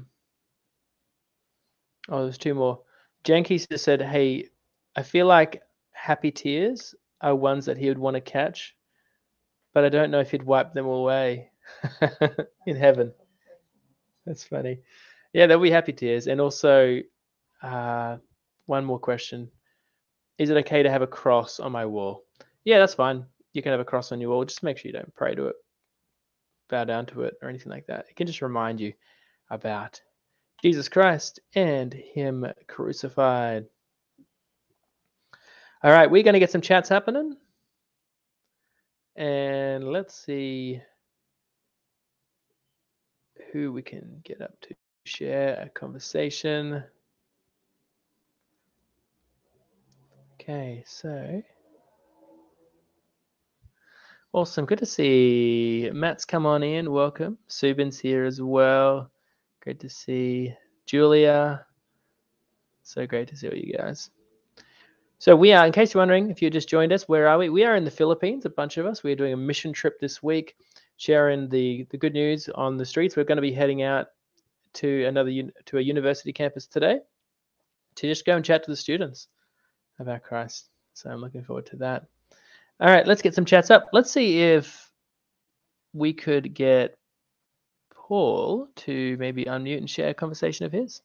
there's two more. Janky just said, hey, I feel like happy tears are ones that he would want to catch, but I don't know if he'd wipe them away in heaven. That's funny. Yeah, there'll be happy tears. And also, one more question. Is it okay to have a cross on my wall? Yeah, that's fine. You can have a cross on your wall. Just make sure you don't pray to it, bow down to it, or anything like that. It can just remind you about Jesus Christ and him crucified. All right, we're going to get some chats happening. And let's see who we can get up to share a conversation. Okay, so awesome. Good to see Matt's come on in. Welcome. Subin's here as well. Great to see Julia. So great to see all you guys. So we are, in case you're wondering, if you just joined us, where are we? We are in the Philippines, a bunch of us. We're doing a mission trip this week, sharing the good news on the streets. We're going to be heading out to a university campus today to just go and chat to the students about Christ. So I'm looking forward to that. All right, let's get some chats up. Let's see if we could get Paul to maybe unmute and share a conversation of his.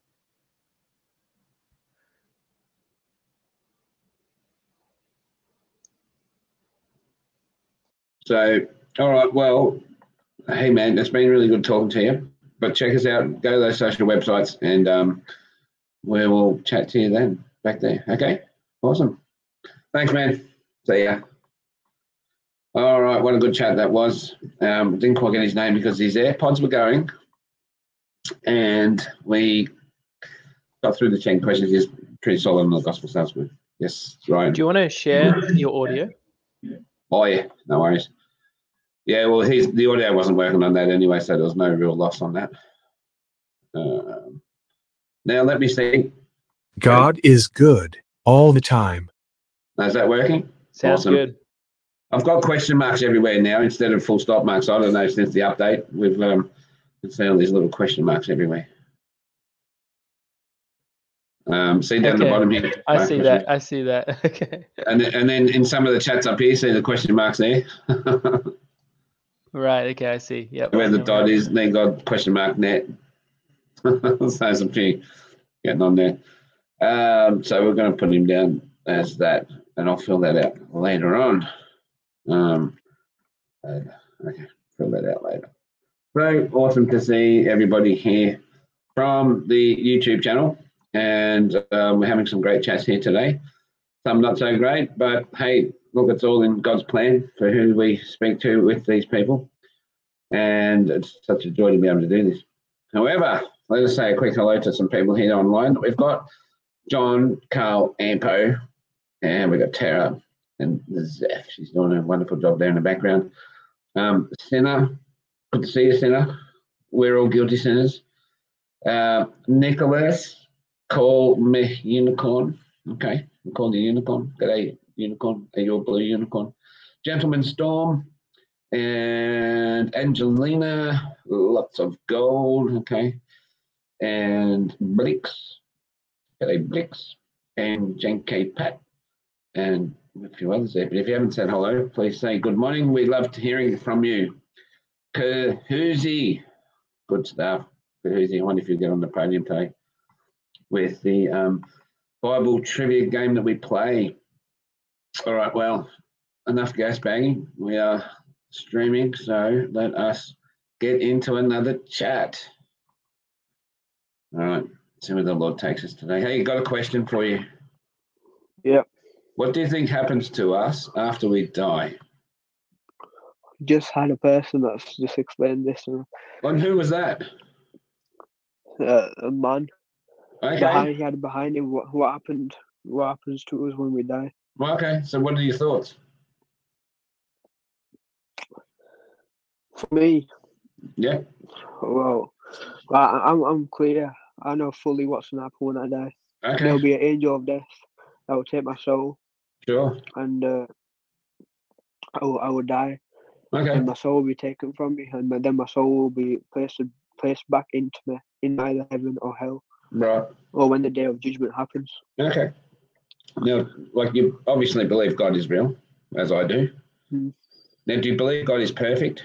So, all right, well, hey, man, it's been really good talking to you. But check us out. Go to those social websites, and we will chat to you then back there. Okay? Awesome. Thanks, man. See ya. All right, what a good chat that was. Didn't quite get his name because his AirPods were going, and we got through the 10 questions. He's pretty solid on the gospel stuff. Yes, right. Do you want to share your audio? Oh, yeah, no worries. Yeah, well, the audio wasn't working on that anyway, so there was no real loss on that. Now, let me see. God is good all the time. Is that working? Sounds awesome. Good. I've got question marks everywhere now instead of full stop marks. I don't know, since the update, we've found these little question marks everywhere. See down the Okay. bottom here. I see that. I see that. Okay. And then in some of the chats up here, see the question marks there. Right. Okay. I see. Yep. Where the dot is, NeedGod question mark net. So there's a few getting on there. So we're going to put him down as that, and I'll fill that out later on. Okay, fill that out later. So awesome to see everybody here from the YouTube channel, and we're having some great chats here today. Some not so great, but hey, look, it's all in God's plan for who we speak to with these people, and it's such a joy to be able to do this. However, let us say a quick hello to some people here online. We've got John, Carl, Ampo, and we've got Tara and Zeph. She's doing a wonderful job there in the background. Sinner, good to see you, Sinner. We're all guilty sinners. Nicholas, call me Unicorn. Okay, we'll call you Unicorn. G'day, Unicorn. Are you a blue unicorn? Gentleman Storm and Angelina, lots of gold. Okay, and Blix. G'day, Blix. And Jen K. Pat. And a few others there. But if you haven't said hello, please say good morning. We love hearing from you. Kahoozy. Good stuff. Kahoozy. I wonder if you get on the podium today with the Bible trivia game that we play. All right, well, enough gas bagging. We are streaming, so let us get into another chat. All right, see where the Lord takes us today. Hey, got a question for you. Yep. What do you think happens to us after we die? Just had a person that's just explained this. And who was that? A man. Okay. He had behind him what happened. What happens to us when we die? Well, okay. So, what are your thoughts? For me, yeah. Well, I'm clear. I know fully what's gonna happen when I die. Okay. There'll be an angel of death that will take my soul. Sure. And I will die. Okay. And my soul will be taken from me, and then my soul will be placed back into me in either heaven or hell. Right. Or when the day of judgment happens. Okay. Now, like, you obviously believe God is real, as I do. Hmm. Now, do you believe God is perfect?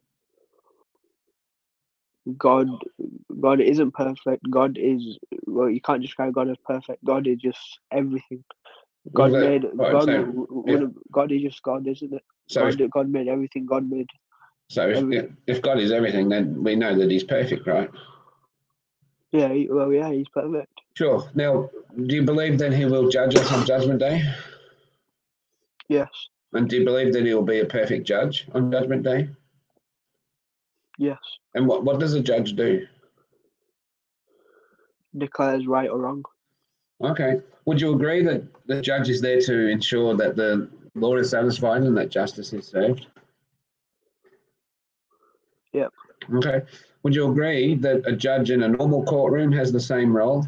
God isn't perfect. God is, well, you can't describe God as perfect. God is just everything. God made God is just God, isn't it? So God made everything. God made. So if God is everything, then we know that He's perfect, right? Yeah. He's perfect. Sure. Now, do you believe that He will judge us on Judgment Day? Yes. And do you believe that He will be a perfect judge on Judgment Day? Yes. And what does a judge do? Declares right or wrong. Okay. Would you agree that the judge is there to ensure that the law is satisfied and that justice is served? Yep. Okay. Would you agree that a judge in a normal courtroom has the same role?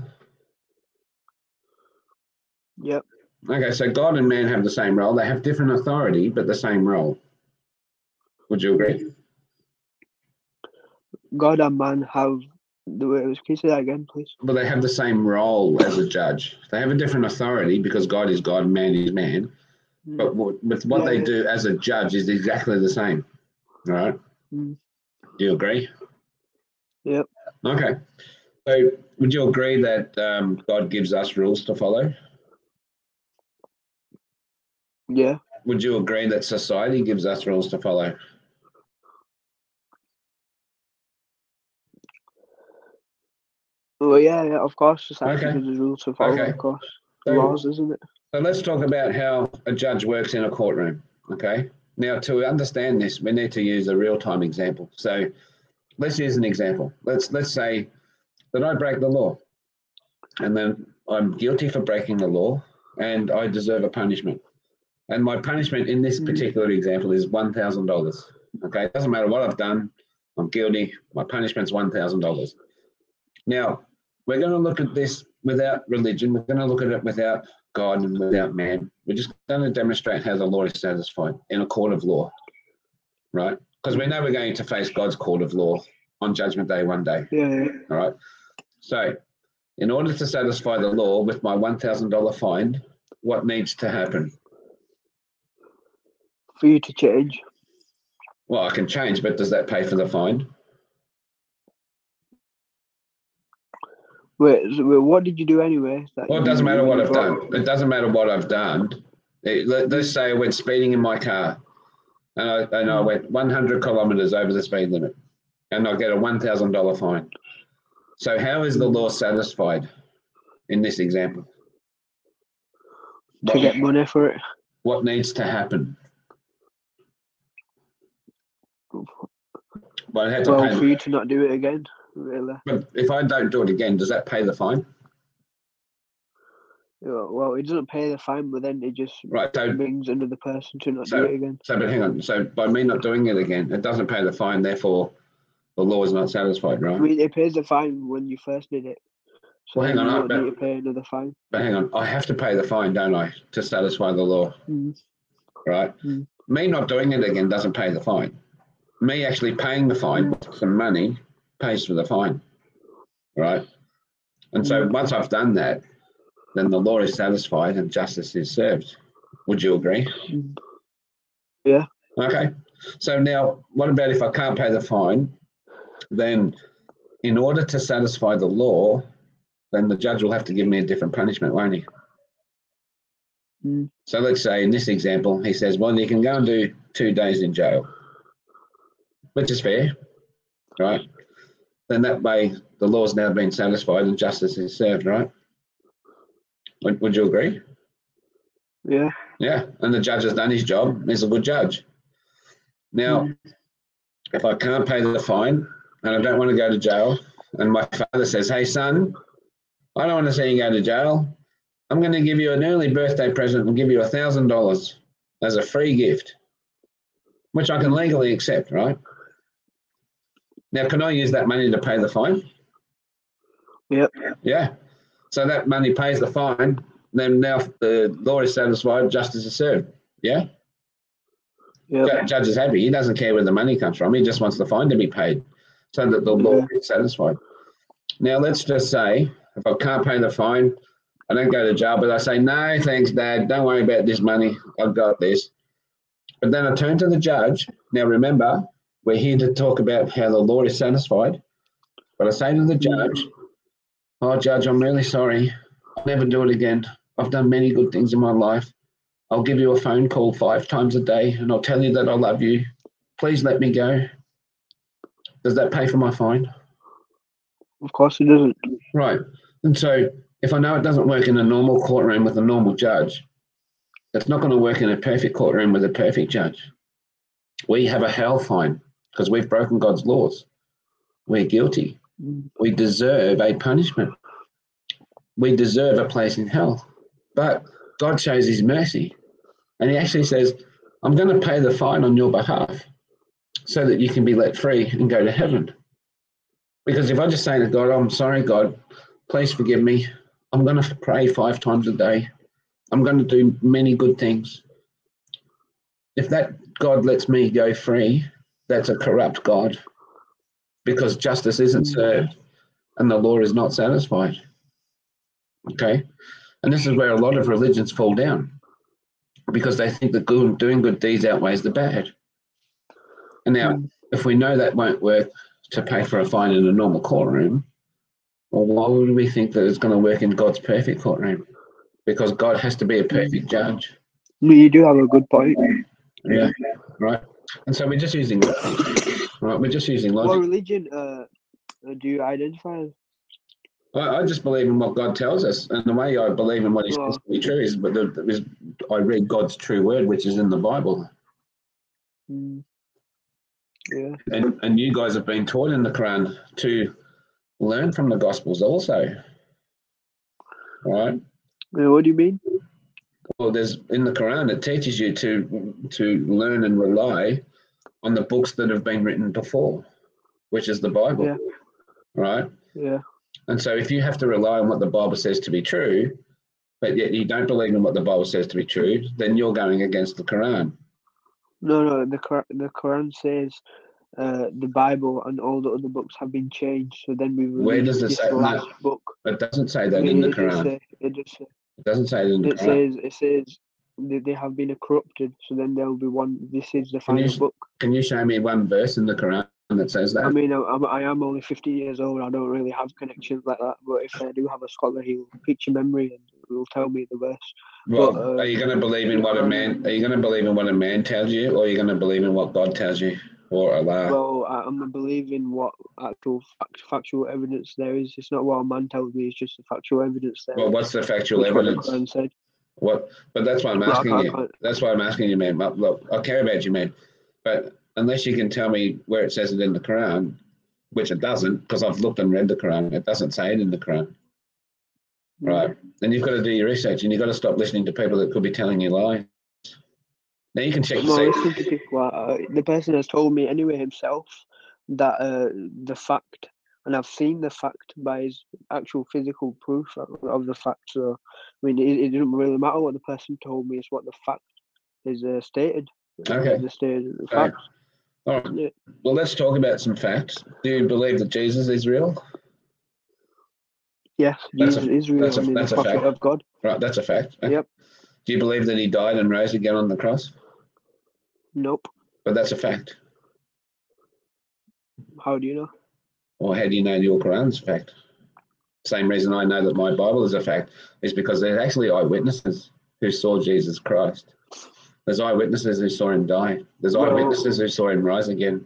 Yep. Okay, so God and man have the same role. They have different authority, but the same role. Would you agree? God and man have the way. Can you say that again, please? But they have the same role as a judge. They have a different authority because God is God and man is man. But with what they do as a judge is exactly the same. All right? Do you agree? Yep. Okay. So would you agree that God gives us rules to follow? Yeah. Would you agree that society gives us rules to follow? Well, yeah, of course. Society gives us rules to follow, of course. So, laws, isn't it? So let's talk about how a judge works in a courtroom, okay? Now, to understand this, we need to use a real-time example. So let's use an example. Let's say that I break the law, and then I'm guilty for breaking the law, and I deserve a punishment. And my punishment in this particular example is $1,000, okay? It doesn't matter what I've done. I'm guilty. My punishment's $1,000. Now, we're going to look at this without religion. We're going to look at it without God and without man. We're just going to demonstrate how the law is satisfied in a court of law, right? Because we know we're going to face God's court of law on Judgment Day one day. Yeah. All right. So In order to satisfy the law with my $1,000 fine, what needs to happen? For you to change. Well, I can change, but does that pay for the fine? Wait, what did you do anyway? Well, it doesn't matter what I've done. It doesn't matter what I've done. Let's say I went speeding in my car, and I went 100 kilometers over the speed limit, and I get a $1,000 fine. So how is the law satisfied in this example? To get money for it. What needs to happen? But I had to pay for you to not do it again, really. But if I don't do it again, does that pay the fine? Yeah, well, it doesn't pay the fine, but then it just brings another person to not do it again. So, but hang on. So by me not doing it again, it doesn't pay the fine. Therefore, the law is not satisfied, right? I mean, it pays the fine when you first did it. So well, hang on. You don't need to pay another fine. But hang on. I have to pay the fine, don't I, to satisfy the law? Right? Me not doing it again doesn't pay the fine. Me actually paying the fine with some money pays for the fine, right? And so once I've done that, then the law is satisfied and justice is served. Would you agree? Yeah. Okay. So now, what about if I can't pay the fine? Then in order to satisfy the law, then the judge will have to give me a different punishment, won't he? So let's say in this example, he says, well, you can go and do 2 days in jail, which is fair, right? Then that way the law's now been satisfied and justice is served, right? Would you agree? Yeah. Yeah, and the judge has done his job. He's a good judge. Now, if I can't pay the fine and I don't want to go to jail, and my father says, hey, son, I don't want to see you go to jail. I'm going to give you an early birthday present and give you $1,000 as a free gift, which I can legally accept, right? Now, can I use that money to pay the fine? Yep. Yeah. So that money pays the fine. Then now the law is satisfied, justice is served. Yeah? Yep. Judge is happy. He doesn't care where the money comes from. He just wants the fine to be paid so that the law is satisfied. Now, let's just say if I can't pay the fine, I don't go to jail, but I say, no, thanks, Dad. Don't worry about this money. I've got this. But then I turn to the judge. Now, remember, we're here to talk about how the law is satisfied. But I say to the judge, oh, Judge, I'm really sorry. I'll never do it again. I've done many good things in my life. I'll give you a phone call 5 times a day, and I'll tell you that I love you. Please let me go. Does that pay for my fine? Of course it doesn't. Right. And so if I know it doesn't work in a normal courtroom with a normal judge, it's not going to work in a perfect courtroom with a perfect judge. We have a hell fine because we've broken God's laws. We're guilty. We deserve a punishment. We deserve a place in hell. But God shows his mercy. And he actually says, I'm going to pay the fine on your behalf so that you can be let free and go to heaven. Because if I just say to God, I'm sorry, God, please forgive me. I'm going to pray 5 times a day. I'm going to do many good things. If that God lets me go free, that's a corrupt God because justice isn't served and the law is not satisfied. Okay? And this is where a lot of religions fall down because they think that doing good deeds outweighs the bad. And now, if we know that won't work to pay for a fine in a normal courtroom, well, why would we think that it's going to work in God's perfect courtroom? Because God has to be a perfect judge. You do have a good point. Yeah, right. And so we're just using logic. Right, we're just using logic. What religion do you identify as? I just believe in what God tells us, and the way I believe in what He says to be true is, I read God's true word, which is in the Bible. Yeah. And you guys have been taught in the Quran to learn from the Gospels also, right? Yeah, what do you mean? Well, there's in the Quran it teaches you to learn and rely on the books that have been written before, which is the Bible, right? Yeah. And so if you have to rely on what the Bible says to be true, but yet you don't believe in what the Bible says to be true, then you're going against the Quran. No, the Quran says the Bible and all the other books have been changed. So then we Where released does it this say? last No, book. it doesn't say that in the Quran. It doesn't say it in the Quran. It says they have been corrupted. So then there will be one. This is the final book. Can you show me one verse in the Quran that says that? I mean, I am only 50 years old. I don't really have connections like that. But if I do have a scholar, he'll pick your memory and will tell me the verse. Well, but, are you going to believe in what a man? Are you going to believe in what a man tells you, or are you going to believe in what God tells you, or Allah? Well, I'm going to believe in what actual factual evidence there is. It's not what a man tells me. It's just the factual evidence there. Well, what's the factual evidence? What the Quran said. What? But that's why I'm asking you. That's why I'm asking you, man. Look, I care about you, man. But unless you can tell me where it says it in the Quran, which it doesn't, because I've looked and read the Quran, it doesn't say it in the Quran. Right. Then you've got to do your research, and you've got to stop listening to people that could be telling you lies. Now you can check. Listen to people. The person has told me anyway himself that the fact, and I've seen the fact by his actual physical proof of the fact. So, I mean, it doesn't really matter what the person told me; it's what the fact is stated. Okay. The stated fact. All right. Yeah. Well, let's talk about some facts. Do you believe that Jesus is real? Yes, Jesus is real. That's a prophet fact. Of God. Right, that's a fact. Yep. Do you believe that he died and rose again on the cross? Nope. But that's a fact. How do you know? Or how do you know your Quran's a fact? Same reason I know that my Bible is a fact is because there's actually eyewitnesses who saw Jesus Christ. There's eyewitnesses who saw him die. There's eyewitnesses who saw him rise again.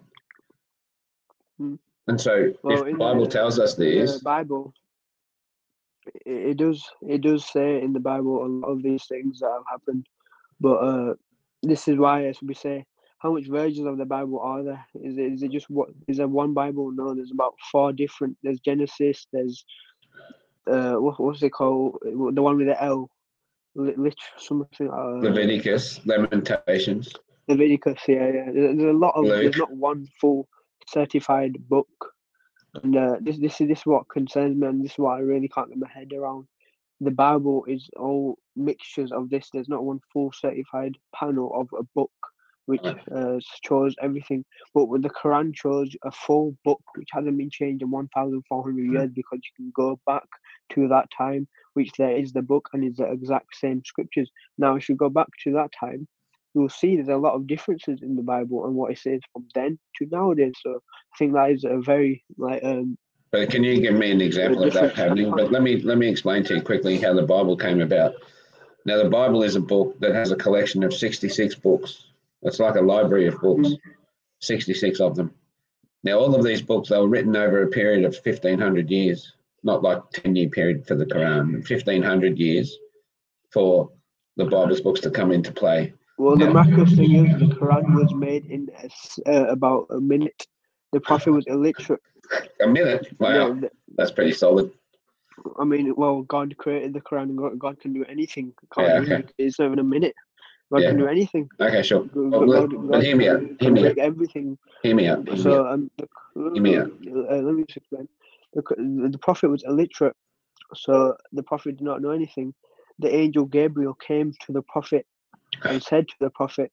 And so if the Bible tells us this, the Bible, it does say in the Bible a lot of these things that have happened. But this is why, as we say, how much versions of the Bible are there? Is it just what? Is there one Bible? No, there's about 4 different. There's Genesis. There's what's it called? The one with the L, something. Leviticus, Lamentations. Leviticus, yeah. There's a lot of. There's not one full certified book, and this is what concerns me, and this is what I really can't get my head around. The Bible is all mixtures of this. There's not one full certified panel of a book which shows everything. But when the Quran shows a full book which hasn't been changed in 1,400 years, because you can go back to that time, which there is the book and is the exact same scriptures. Now, if you go back to that time, you'll see there's a lot of differences in the Bible and what it says from then to nowadays. So I think that is a very But can you give me an example of that happening? But let me explain to you quickly how the Bible came about. Now, the Bible is a book that has a collection of 66 books. It's like a library of books, 66 of them. Now, all of these books, they were written over a period of 1,500 years, not like 10-year period for the Quran, 1,500 years for the Bible's books to come into play. Well, the miraculous thing is the Quran was made in about a minute. The Prophet was illiterate. A minute? Wow, that's pretty solid. I mean, well, God created the Quran. God can do anything. It's not even a minute. God can do anything. Okay, sure. God hear me out. Hear me out. Everything. Hear me out. So, hear me out. Let me just explain. The Prophet was illiterate, so the Prophet did not know anything. The angel Gabriel came to the Prophet and said to the Prophet,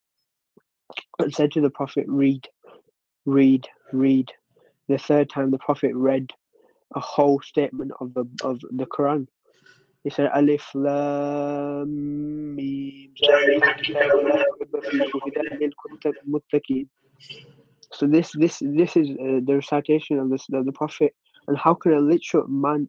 read, read, read. The third time the Prophet read a whole statement of the Quran. He said, Alif Lam Mim. So this is the recitation of the Prophet. And how can an illiterate man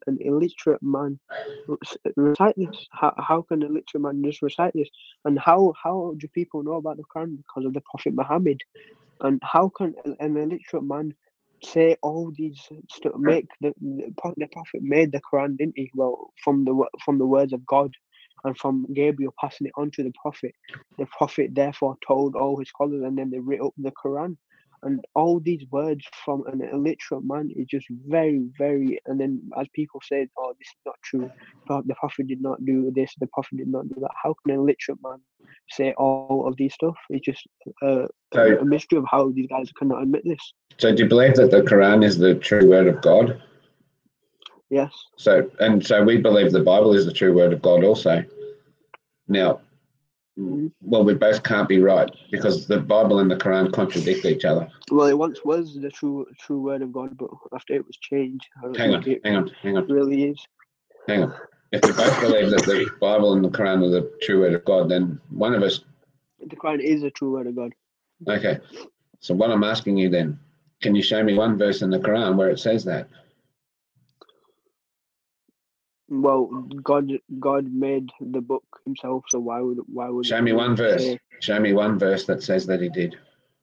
recite this? How can an illiterate man just recite this? And how do people know about the Quran? Because of the Prophet Muhammad. And how can an illiterate man say all these stuff? The Prophet made the Quran, didn't he? Well, from the words of God and from Gabriel passing it on to the Prophet. The Prophet therefore told all his scholars, and then they wrote up the Quran. And all these words from an illiterate man is just very, very. And then, as people say, "Oh, this is not true. The Prophet did not do this. The Prophet did not do that." How can an illiterate man say all of these stuff? It's just a mystery of how these guys cannot admit this. So, do you believe that the Quran is the true word of God? Yes. So we believe the Bible is the true word of God also. Now, well, we both can't be right because the Bible and the Quran contradict each other. Well, it once was the true word of God, but after it was changed, I don't think it Hang on. really is. Hang on. If we both believe that the Bible and the Quran are the true word of God, then one of us. The Quran is a true word of God. Okay. So what I'm asking you then, can you show me one verse in the Quran where it says that? Well, God made the book himself, so why would Show me one verse. Show me one verse that says that he did.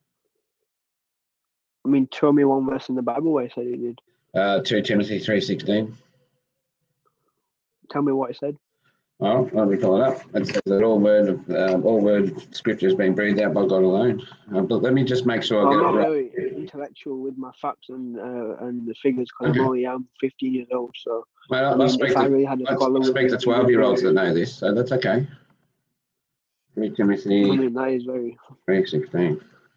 I mean, show me one verse in the Bible where it said he did. 2 Timothy 3:16. Tell me what it said. Well, let me pull it up. It says that all word scripture has been breathed out by God alone. But let me just make sure I get it right. I'm not very intellectual with my facts and the figures because I'm 15 years old. So well, I speak to 12-year-olds that know this, so that's okay. 3 Timothy. I mean, that is very 3:16.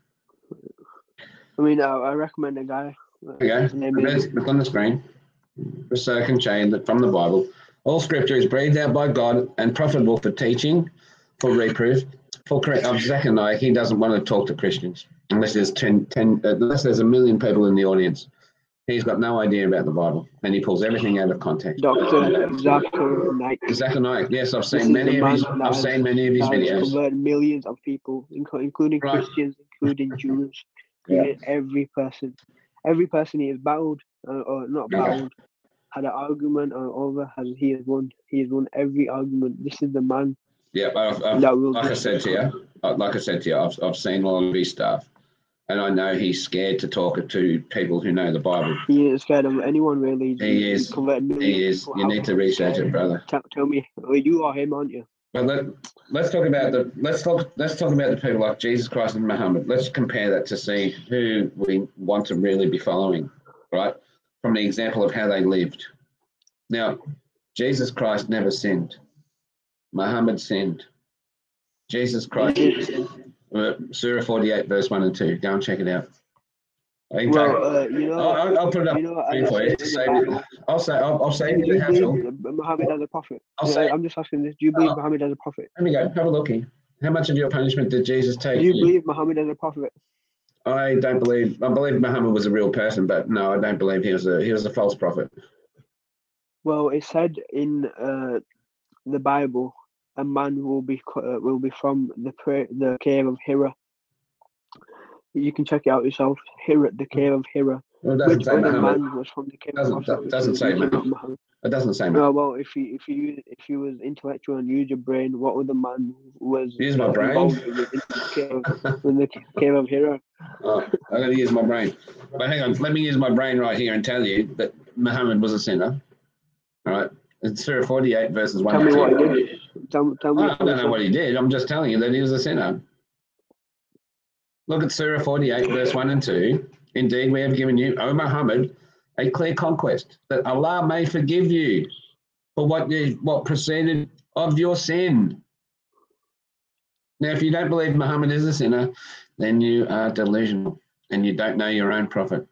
I mean, I recommend a guy. Okay, look on the screen. The second chain that from the Bible. All scripture is breathed out by God and profitable for teaching, for reproof, for correct. Zechariah, he doesn't want to talk to Christians unless there's unless there's a million people in the audience. He's got no idea about the Bible, and he pulls everything out of context. Dr. Zechariah, yes, I've seen many of his videos. Converted millions of people, including Christians, including Jews, including every person. Every person he has battled, or not battled. Had an argument over, he has won. He has won every argument. This is the man. Yeah, like I said to you, I've seen all of his stuff, and I know he's scared to talk to people who know the Bible. He is scared of anyone really. He is. You need to research it, brother. Tell me, you are him, aren't you? Well, let's talk about the people like Jesus Christ and Muhammad. Let's compare that to see who we want to really be following, right? From the example of how they lived. Now, Jesus Christ never sinned. Muhammad sinned. Jesus Christ sinned. Surah 48, verse 1 and 2. Go and check it out. I'll put it up for you. I'll say you have to. Muhammad as a prophet. I'm just asking this. Do you believe Muhammad as a prophet? Let me go. Have a lookie. How much of your punishment did Jesus take? Do you believe Muhammad as a prophet? I believe Muhammad was a real person, but no, I don't believe he was a false prophet. Well, it said in the Bible, a man will be from the cave of Hira. You can check it out yourself. Hira, the cave of Hira. Well, which other man was from the cave of Hira? It doesn't say Muhammad. It doesn't say Muhammad. No, well, if you was intellectual and use your brain, what other man was use my brain in the cave of Hira? Oh, I'm going to use my brain. But hang on, let me use my brain right here and tell you that Muhammad was a sinner. All right, it's Surah 48 verses 1 and 2. Tell me what he did. Tell me. I don't know what he did. I'm just telling you that he was a sinner. Look at Surah 48 verse 1 and 2. Indeed, we have given you, O Muhammad, a clear conquest, that Allah may forgive you for what preceded of your sin. Now, if you don't believe Muhammad is a sinner, then you are delusional and you don't know your own prophet.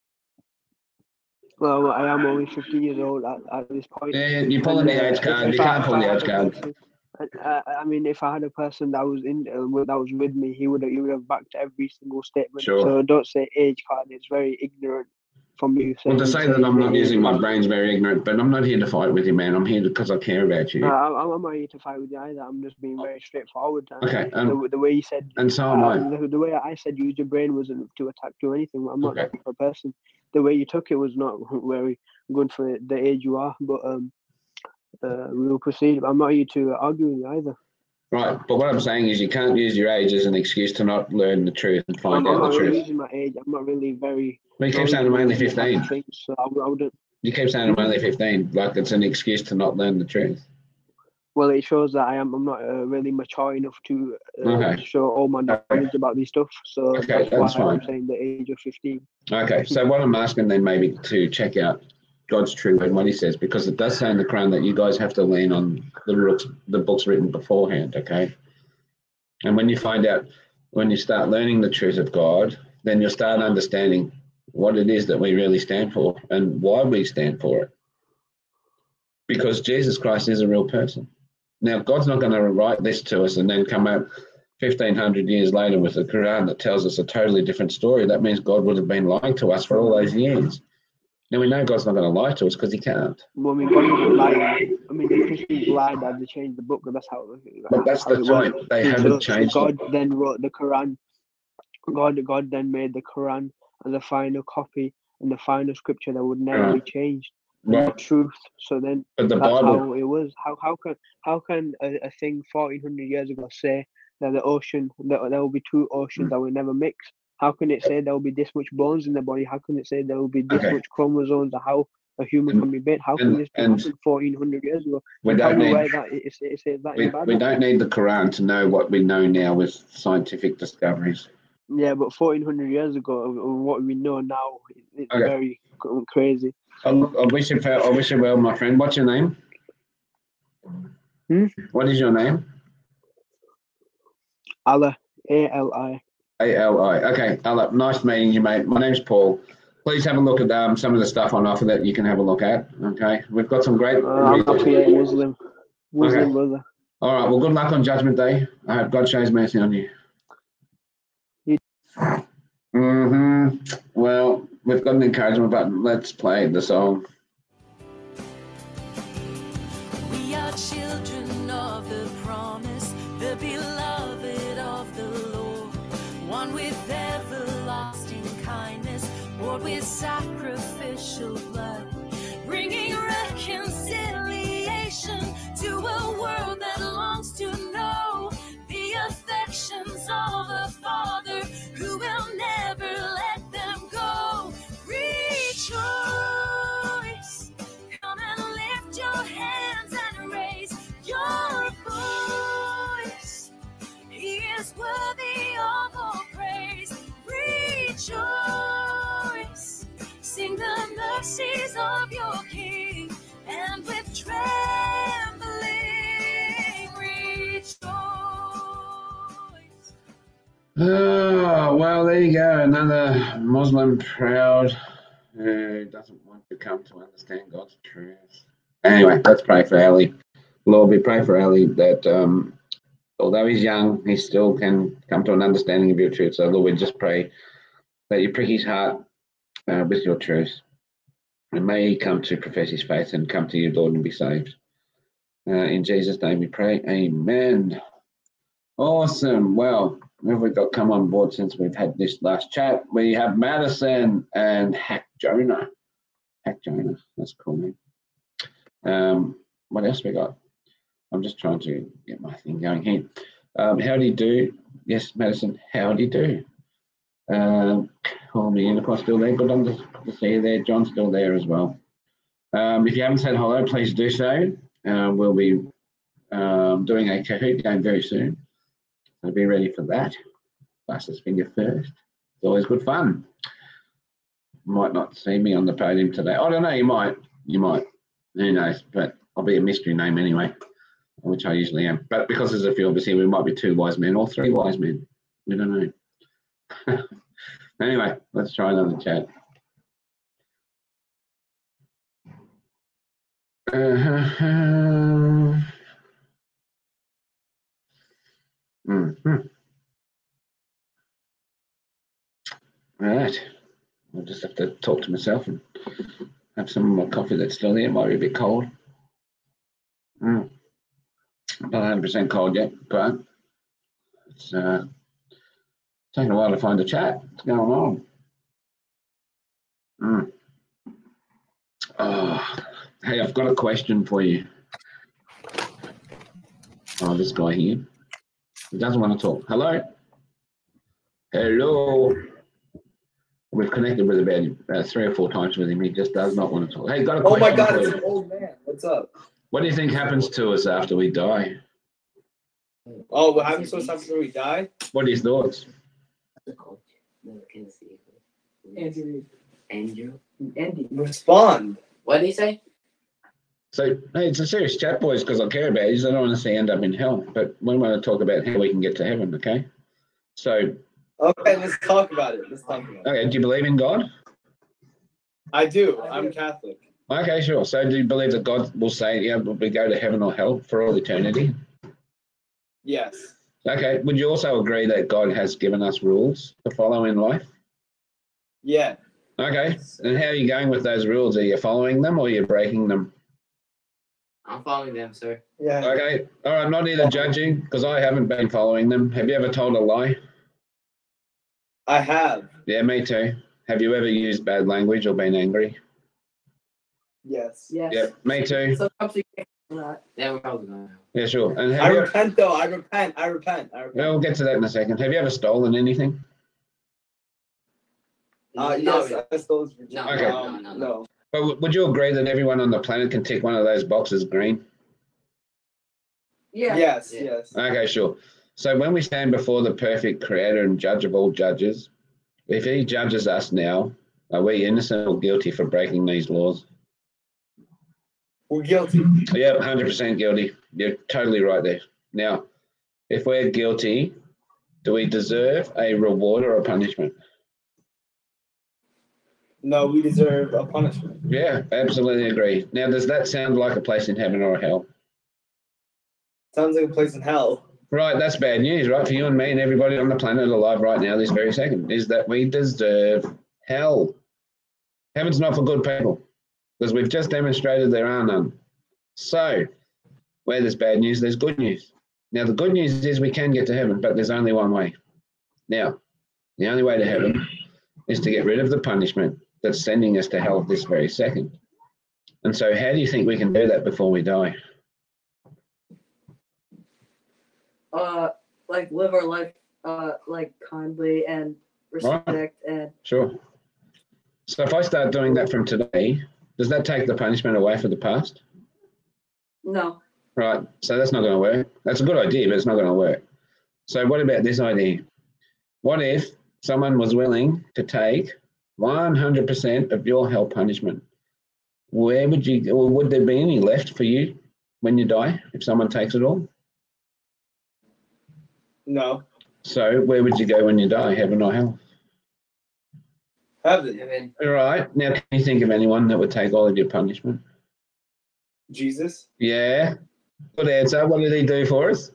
Well, I am only 15 years old at this point. Yeah, you're pulling the age card. You can't pull the age card. I mean, if I had a person that was with me, he would have backed every single statement. Sure. So don't say age card. It's very ignorant from you. Well, to say that I'm not using my brain's very ignorant, but I'm not here to fight with you, man. I'm here because I care about you. I'm not here to fight with you either. I'm just being very straightforward. Okay. The way you said, and so am I. The way I said use your brain wasn't to attack you or anything. I'm not that type of person. The way you took it was not very good for the age you are, but we will proceed. I'm not here to argue with you either. Right, but what I'm saying is you can't use your age as an excuse to not learn the truth and find out the truth. I'm not really using my age. I'm not really very... Well, you keep saying I'm only 15. So I wouldn't... You keep saying I'm only 15, like it's an excuse to not learn the truth. Well, it shows that I'm not really mature enough to show all my knowledge about this stuff. So that's why I'm saying the age of 15. Okay, so what I'm asking then maybe to check out God's true word, what he says, because it does say in the Quran that you guys have to lean on the books written beforehand, okay? And when you start learning the truth of God, then you'll start understanding what it is that we really stand for and why we stand for it. Because Jesus Christ is a real person. Now, God's not going to write this to us and then come out 1,500 years later with the Quran that tells us a totally different story. That means God would have been lying to us for all those years. Now, we know God's not going to lie to us because he can't. Well, I mean, God didn't lie. I mean, the Christians lied that they changed the book, but that's how. But that's the point. They haven't changed God then wrote the Quran. God then made the Quran as a final copy and the final scripture that would never be changed. Well, Truth. So then but the that's Bible, how it was. How can a thing 1,400 years ago say that the ocean that there will be two oceans that will never mix? How can it say there will be this much bones in the body? How can it say there will be this much chromosomes? Or how a human can be made? How can this be happened 1,400 years ago? We don't need we don't need the Quran to know what we know now with scientific discoveries. Yeah, but 1,400 years ago, what we know now is very crazy. I wish you well, my friend. What's your name? What is your name? Allah, A-L-I. A-L-I. Okay, Allah. Nice meeting you, mate. My name's Paul. Please have a look at some of the stuff on offer that you can have a look at. Okay, we've got some great. I'm a Muslim brother. All right. Well, good luck on Judgment Day. I hope God shows mercy on you. Well, we've got an encouragement button. Let's play the song. We are children of the promise, the beloved of the Lord, one with everlasting kindness, bought with sacrificial blood, bringing reconciliation to a world that longs to know the affections of a Father who will never let them go. Rejoice, come and lift your hands and raise your voice. He is worthy of all praise. Rejoice, sing the mercies of your King, and with trembling rejoice. Oh, well, there you go. Another Muslim proud who doesn't want to come to understand God's truth. Anyway, let's pray for Ali. Lord, we pray for Ali that although he's young, he still can come to an understanding of your truth. So, Lord, we just pray that you prick his heart with your truth. And may he come to profess his faith and come to you, Lord, and be saved. In Jesus' name we pray. Amen. Awesome. Well, who have we got come on board since we've had this last chat? We have Madison and Hack Jonah. Hack Jonah. That's cool, man. What else we got? I'm just trying to get my thing going here. How do you do? Yes, Madison, how do you do? Call me Unicorn still there. Good on to see you there. John's still there as well. If you haven't said hello, please do so. We'll be doing a Kahoot game very soon. So be ready for that. Fastest finger first. It's always good fun. Might not see me on the podium today. I don't know, you might. You might. Who knows? But I'll be a mystery name anyway, which I usually am. But because there's a few of us here, we might be 2 wise men or 3 wise men. We don't know. Anyway, let's try another chat. All right. I'll just have to talk to myself and have some of my coffee that's still there. It might be a bit cold. Not 100% cold yet, but it's taking a while to find a chat. What's going on? Oh, hey, I've got a question for you. Oh, this guy here. He doesn't want to talk. Hello? Hello? We've connected with about 3 or 4 times with him. He just does not want to talk. Hey, got a question. Oh my God, it's an old man. What's up? What do you think happens to us after we die? Oh, what happens to us after we die? What are your thoughts? Andrew, respond. What did he say? So, hey, it's a serious chat, boys, because I care about you. I don't want to see end up in hell. But we want to talk about how we can get to heaven, okay? So. Okay, let's talk about it. Okay, do you believe in God? I do. I'm Catholic. Okay, sure. So do you believe that God will say, yeah, we go to heaven or hell for all eternity? Yes. Okay. Would you also agree that God has given us rules to follow in life? Yeah. Okay. And how are you going with those rules? Are you following them or are you breaking them? I'm following them, sir. Yeah. Okay. All right. Not either judging because I haven't been following them. Have you ever told a lie? I have. Yeah, me too. Have you ever used bad language or been angry? Yes. Yes. Yeah, me too. So yeah, we're probably going to. Yeah, sure. And I repent, though. I repent. Yeah, we'll get to that in a second. Have you ever stolen anything? Yes, I stole his virginity. No, okay. No. But would you agree that everyone on the planet can tick one of those boxes green? Yeah. Yes, yes. Okay, sure. So when we stand before the perfect creator and judge of all judges, if he judges us now, are we innocent or guilty for breaking these laws? We're guilty. Yeah, 100% guilty. You're totally right there. Now, if we're guilty, do we deserve a reward or a punishment? No, we deserve a punishment. Yeah, absolutely agree. Now, does that sound like a place in heaven or hell? Sounds like a place in hell. Right, that's bad news, right? For you and me and everybody on the planet alive right now, this very second, is that we deserve hell. Heaven's not for good people, because we've just demonstrated there are none. So, where there's bad news, there's good news. Now, the good news is we can get to heaven, but there's only one way. Now, the only way to heaven is to get rid of the punishment that's sending us to hell this very second. And so, how do you think we can do that before we die? Like live our life like kindly and respect and Sure. So if I start doing that from today, does that take the punishment away for the past? no. Right. So that's not going to work. That's a good idea, but it's not going to work. So what about this idea? What if someone was willing to take 100% of your hell punishment? Where would you, or would there be any left for you when you die if someone takes it all? No. So where would you go when you die, heaven or hell? Heaven. All right. Now, can you think of anyone that would take all of your punishment? Jesus. Yeah. Good answer. What did he do for us?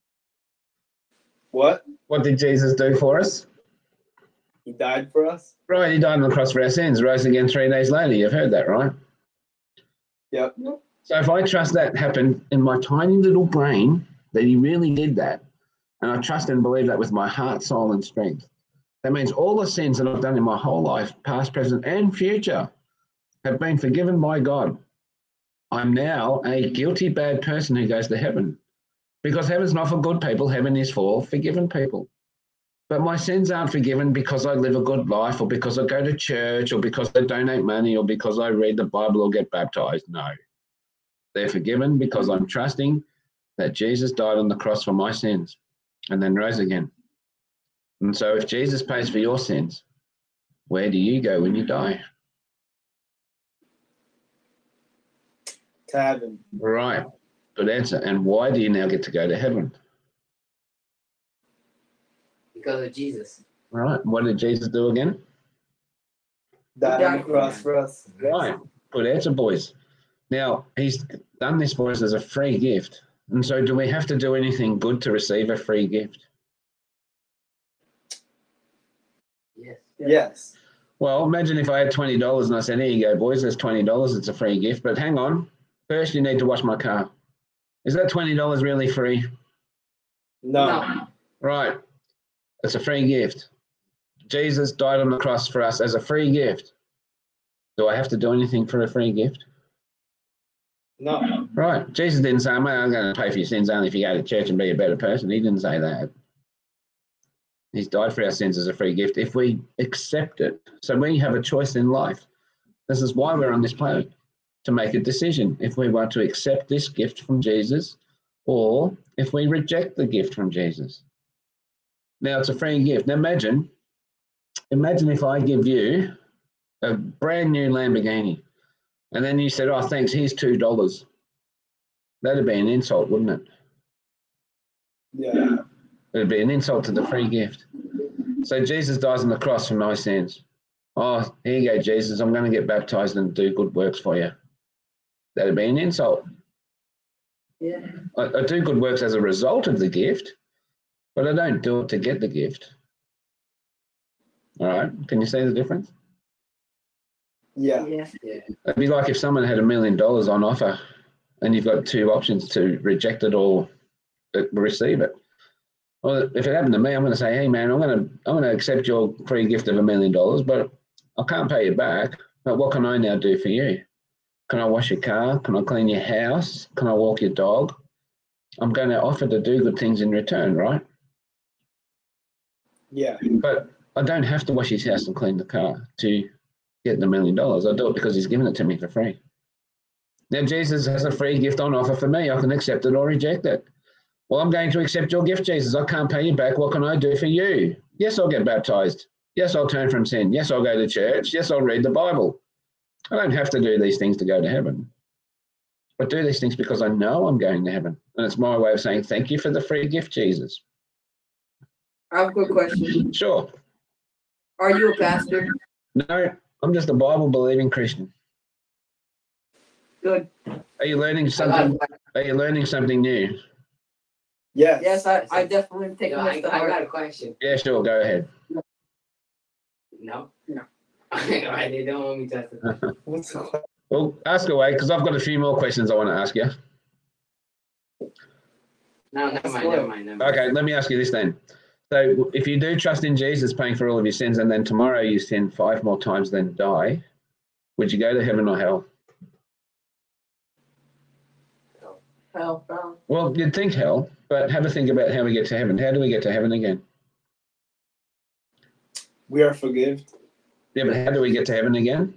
What? What did Jesus do for us? He died for us. Right. He died on the cross for our sins, rose again 3 days later. You've heard that, right? Yep. So if I trust that happened in my tiny little brain, that he really did that, and I trust and believe that with my heart, soul, and strength, that means all the sins that I've done in my whole life, past, present, and future, have been forgiven by God. I'm now a guilty, bad person who goes to heaven. Because heaven's not for good people, heaven is for forgiven people. But my sins aren't forgiven because I live a good life, or because I go to church, or because I donate money, or because I read the Bible or get baptized. No. They're forgiven because I'm trusting that Jesus died on the cross for my sins and then rose again. And so if Jesus pays for your sins, where do you go when you die? To heaven. Right. Good answer. And why do you now get to go to heaven? Because of Jesus. Right. What did Jesus do again? Died on the cross for us. Right. Good answer, boys. Now, he's done this for us as a free gift. And so do we have to do anything good to receive a free gift? Yes. Yes. Well, imagine if I had $20 and I said, here you go, boys, there's $20. It's a free gift. But hang on. First, you need to wash my car. Is that $20 really free? No. Right. It's a free gift. Jesus died on the cross for us as a free gift. Do I have to do anything for a free gift? No. Right. Jesus didn't say, mate, I'm going to pay for your sins only if you go to church and be a better person. He didn't say that. He's died for our sins as a free gift if we accept it. So we have a choice in life. This is why we're on this planet, to make a decision if we want to accept this gift from Jesus or if we reject the gift from Jesus. Now, it's a free gift. Now, imagine if I give you a brand new Lamborghini and then you said, oh, thanks, here's $2. That'd be an insult, wouldn't it? Yeah. It'd be an insult to the free gift. So Jesus dies on the cross for my sins. oh, here you go, Jesus, I'm going to get baptized and do good works for you. That'd be an insult. Yeah. I do good works as a result of the gift, but I don't do it to get the gift. All right, can you see the difference? Yeah. It'd be like if someone had $1 million on offer and you've got two options to reject it or receive it. Well, if it happened to me, I'm going to say, hey man, I'm going to accept your free gift of $1 million, but I can't pay you back. But what can I now do for you? Can I wash your car? Can I clean your house? Can I walk your dog? I'm going to offer to do good things in return, right? Yeah. But I don't have to wash his house and clean the car to get the $1 million. I do it because he's given it to me for free. Now, Jesus has a free gift on offer for me. I can accept it or reject it. Well, I'm going to accept your gift, Jesus. I can't pay you back. What can I do for you? Yes, I'll get baptized. Yes, I'll turn from sin. Yes, I'll go to church. Yes, I'll read the Bible. I don't have to do these things to go to heaven. I do these things because I know I'm going to heaven. And it's my way of saying, thank you for the free gift, Jesus. I have a quick question. Sure. Are you a pastor? No, I'm just a Bible-believing Christian. Good. Are you learning something? Are you learning something new? Yes. Yes, I definitely take this I to heart. got a question. Yeah, sure. Go ahead. No? No. They don't want me to ask the question. What's the question? Well, ask away, because I've got a few more questions I want to ask you. No, never mind. Okay, let me ask you this then. So if you do trust in Jesus paying for all of your sins and then tomorrow you sin 5 more times then die, would you go to heaven or hell? Hell. Well, you'd think hell, but have a think about how we get to heaven. How do we get to heaven again? We are forgiven. Yeah, but how do we get to heaven again?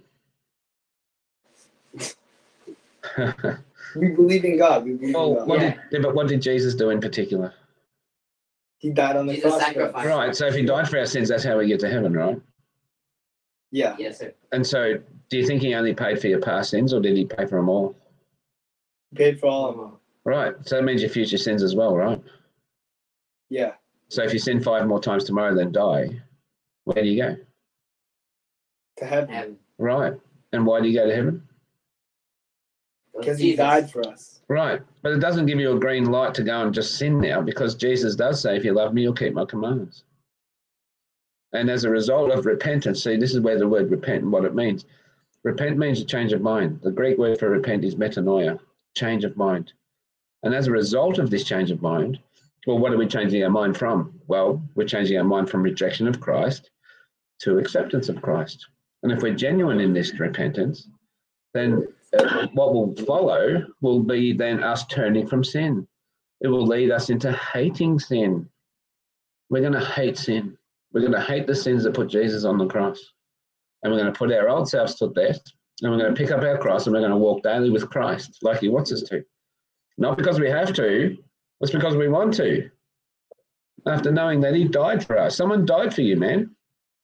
We believe in God. We believe in God. But what did Jesus do in particular? He died on the cross. Sacrifice. Right, so if he died for our sins, that's how we get to heaven, right? Yeah. Yes, sir. And so do you think he only paid for your past sins or did he pay for them all? He paid for all of them. Right, so that means your future sins as well, right? Yeah. So if you sin 5 more times tomorrow then die, where do you go? To heaven. Right, and why do you go to heaven? Because he died for us. Right, but it doesn't give you a green light to go and just sin now because Jesus does say, if you love me, you'll keep my commandments. And as a result of repentance, see, this is where the word repent and what it means. Repent means a change of mind. The Greek word for repent is metanoia, change of mind. And as a result of this change of mind, well, what are we changing our mind from? Well, we're changing our mind from rejection of Christ to acceptance of Christ. And if we're genuine in this repentance, then what will follow will be then us turning from sin. It will lead us into hating sin. We're going to hate sin. We're going to hate the sins that put Jesus on the cross. And we're going to put our old selves to death. And we're going to pick up our cross and we're going to walk daily with Christ like he wants us to. Not because we have to, it's because we want to. After knowing that he died for us. Someone died for you, man.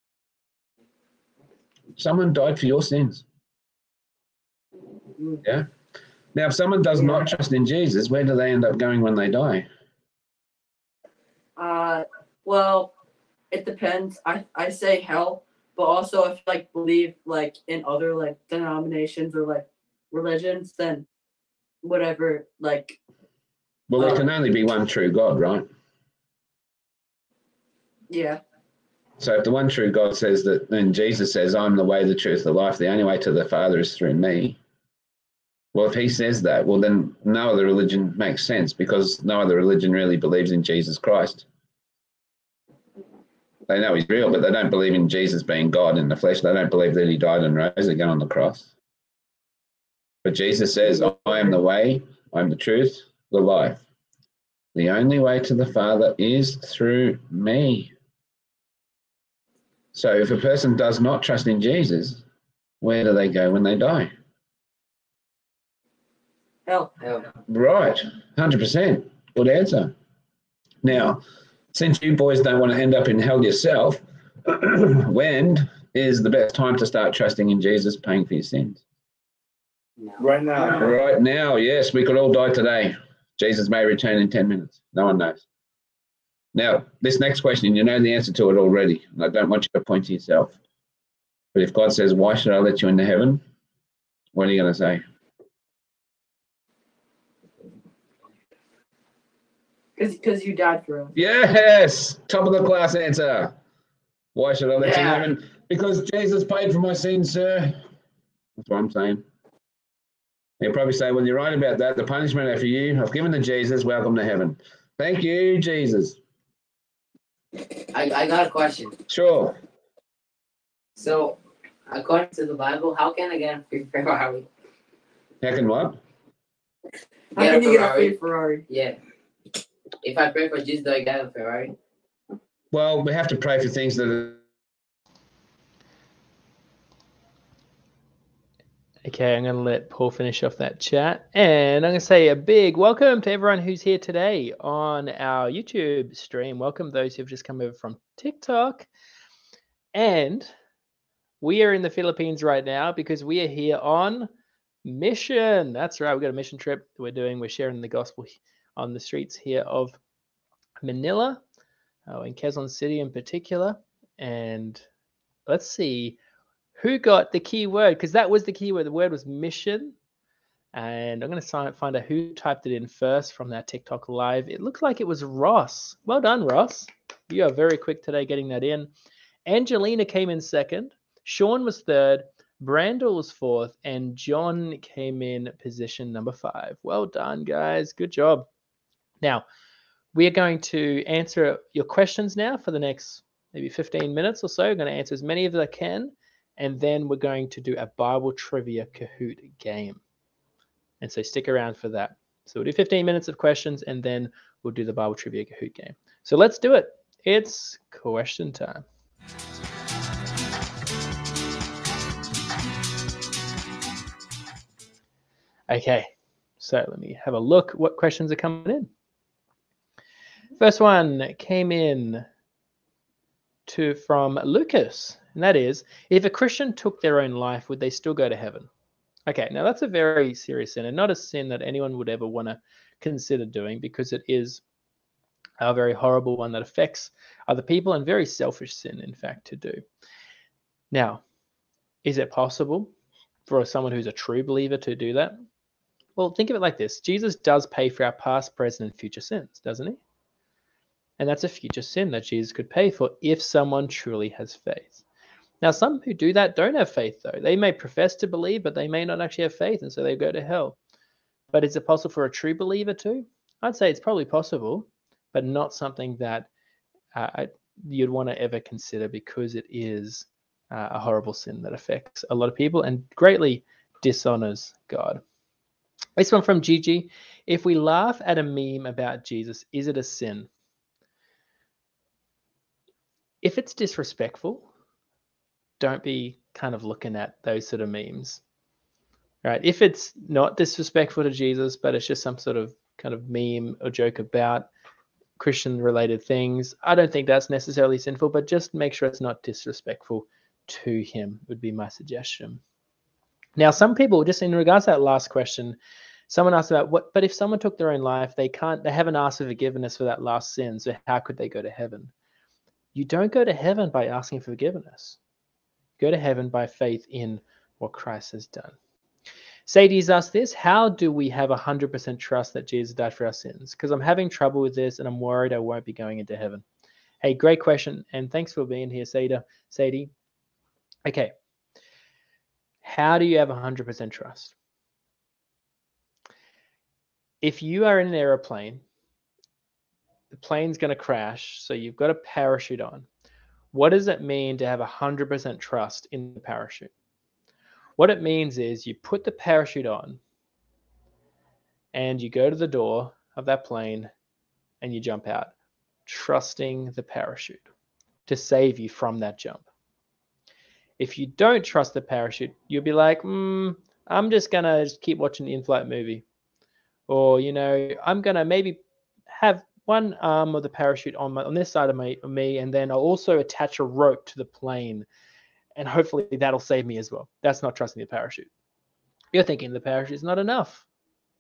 Someone died for your sins. Yeah. Now, if someone does not trust in Jesus, where do they end up going when they die? Well, it depends. I say hell, but also if you believe in other denominations or religions, then whatever Well, there can only be one true God, right? Yeah. So if the one true God says that, then Jesus says, I'm the way, the truth, the life, the only way to the Father is through me. Well, if he says that, well, then no other religion makes sense because no other religion really believes in Jesus Christ. They know he's real, but they don't believe in Jesus being God in the flesh. They don't believe that he died and rose again on the cross. But Jesus says, I am the way, I'm the truth, the life. The only way to the Father is through me. So if a person does not trust in Jesus, where do they go when they die? Hell. Right, 100%. Good answer. Now, since you boys don't want to end up in hell yourself, when is the best time to start trusting in Jesus paying for your sins? Right now. Right now, yes. We could all die today. Jesus may return in 10 minutes. No one knows. Now, this next question, you know the answer to it already. And I don't want you to point to yourself. But if God says, why should I let you into heaven? What are you going to say? Because you died for us. Yes! Top of the class answer. Why should I let you in Yeah. heaven? Because Jesus paid for my sins, sir. That's what I'm saying. He'll probably say, well, you're right about that. The punishment are for you. I've given to Jesus. Welcome to heaven. Thank you, Jesus. I got a question. Sure. So, according to the Bible, how can I get a free Ferrari? How can what? How can you get a free Ferrari? Yeah. If I pray for Jesus, do I get a Ferrari? Well, we have to pray for things that are... Okay, I'm going to let Paul finish off that chat. And I'm going to say a big welcome to everyone who's here today on our YouTube stream. Welcome those who've just come over from TikTok. And we are in the Philippines right now because we are here on mission. That's right. We've got a mission trip that we're doing. We're sharing the gospel on the streets here of Manila, in Quezon City in particular. And let's see who got the key word, because that was the key word. The word was mission. And I'm going to find out who typed it in first from that TikTok live. It looked like it was Ross. Well done, Ross. You are very quick today getting that in. Angelina came in second. Sean was third. Brandel was fourth. And John came in position number 5. Well done, guys. Good job. Now, we are going to answer your questions now for the next maybe 15 minutes or so. I'm going to answer as many of as I can. And then we're going to do a Bible trivia Kahoot game. And so stick around for that. So we'll do 15 minutes of questions and then we'll do the Bible trivia Kahoot game. So let's do it. It's question time. Okay, so let me have a look what questions are coming in. First one came in from Lucas, and that is, if a Christian took their own life, would they still go to heaven? Okay, now that's a very serious sin, and not a sin that anyone would ever want to consider doing, because it is a very horrible one that affects other people, and very selfish sin, in fact, to do. Now, is it possible for someone who's a true believer to do that? Well, think of it like this. Jesus does pay for our past, present, and future sins, doesn't he? And that's a future sin that Jesus could pay for if someone truly has faith. Now, some who do that don't have faith, though. They may profess to believe, but they may not actually have faith, and so they go to hell. But is it possible for a true believer too? I'd say it's probably possible, but not something that you'd want to ever consider, because it is a horrible sin that affects a lot of people and greatly dishonors God. This one from Gigi. If we laugh at a meme about Jesus, is it a sin? If it's disrespectful, don't be kind of looking at those sort of memes. Right? If it's not disrespectful to Jesus, but it's just some sort of kind of meme or joke about Christian related things, I don't think that's necessarily sinful, but just make sure it's not disrespectful to him would be my suggestion. Now, some people, just in regards to that last question, someone asked about but if someone took their own life, they haven't asked for forgiveness for that last sin, so how could they go to heaven? You don't go to heaven by asking for forgiveness. You go to heaven by faith in what Christ has done. Sadie's asked this, how do we have 100% trust that Jesus died for our sins? Because I'm having trouble with this and I'm worried I won't be going into heaven. Hey, great question, and thanks for being here, Sadie. Okay, how do you have 100% trust? If you are in an aeroplane, the plane's going to crash, so you've got a parachute on. What does it mean to have 100% trust in the parachute? What it means is you put the parachute on and you go to the door of that plane and you jump out, trusting the parachute to save you from that jump. If you don't trust the parachute, you'll be like, I'm just going to keep watching the in-flight movie. Or, I'm going to maybe have one arm of the parachute on this side of me, and then I'll also attach a rope to the plane, and hopefully that'll save me as well. That's not trusting the parachute. You're thinking the parachute is not enough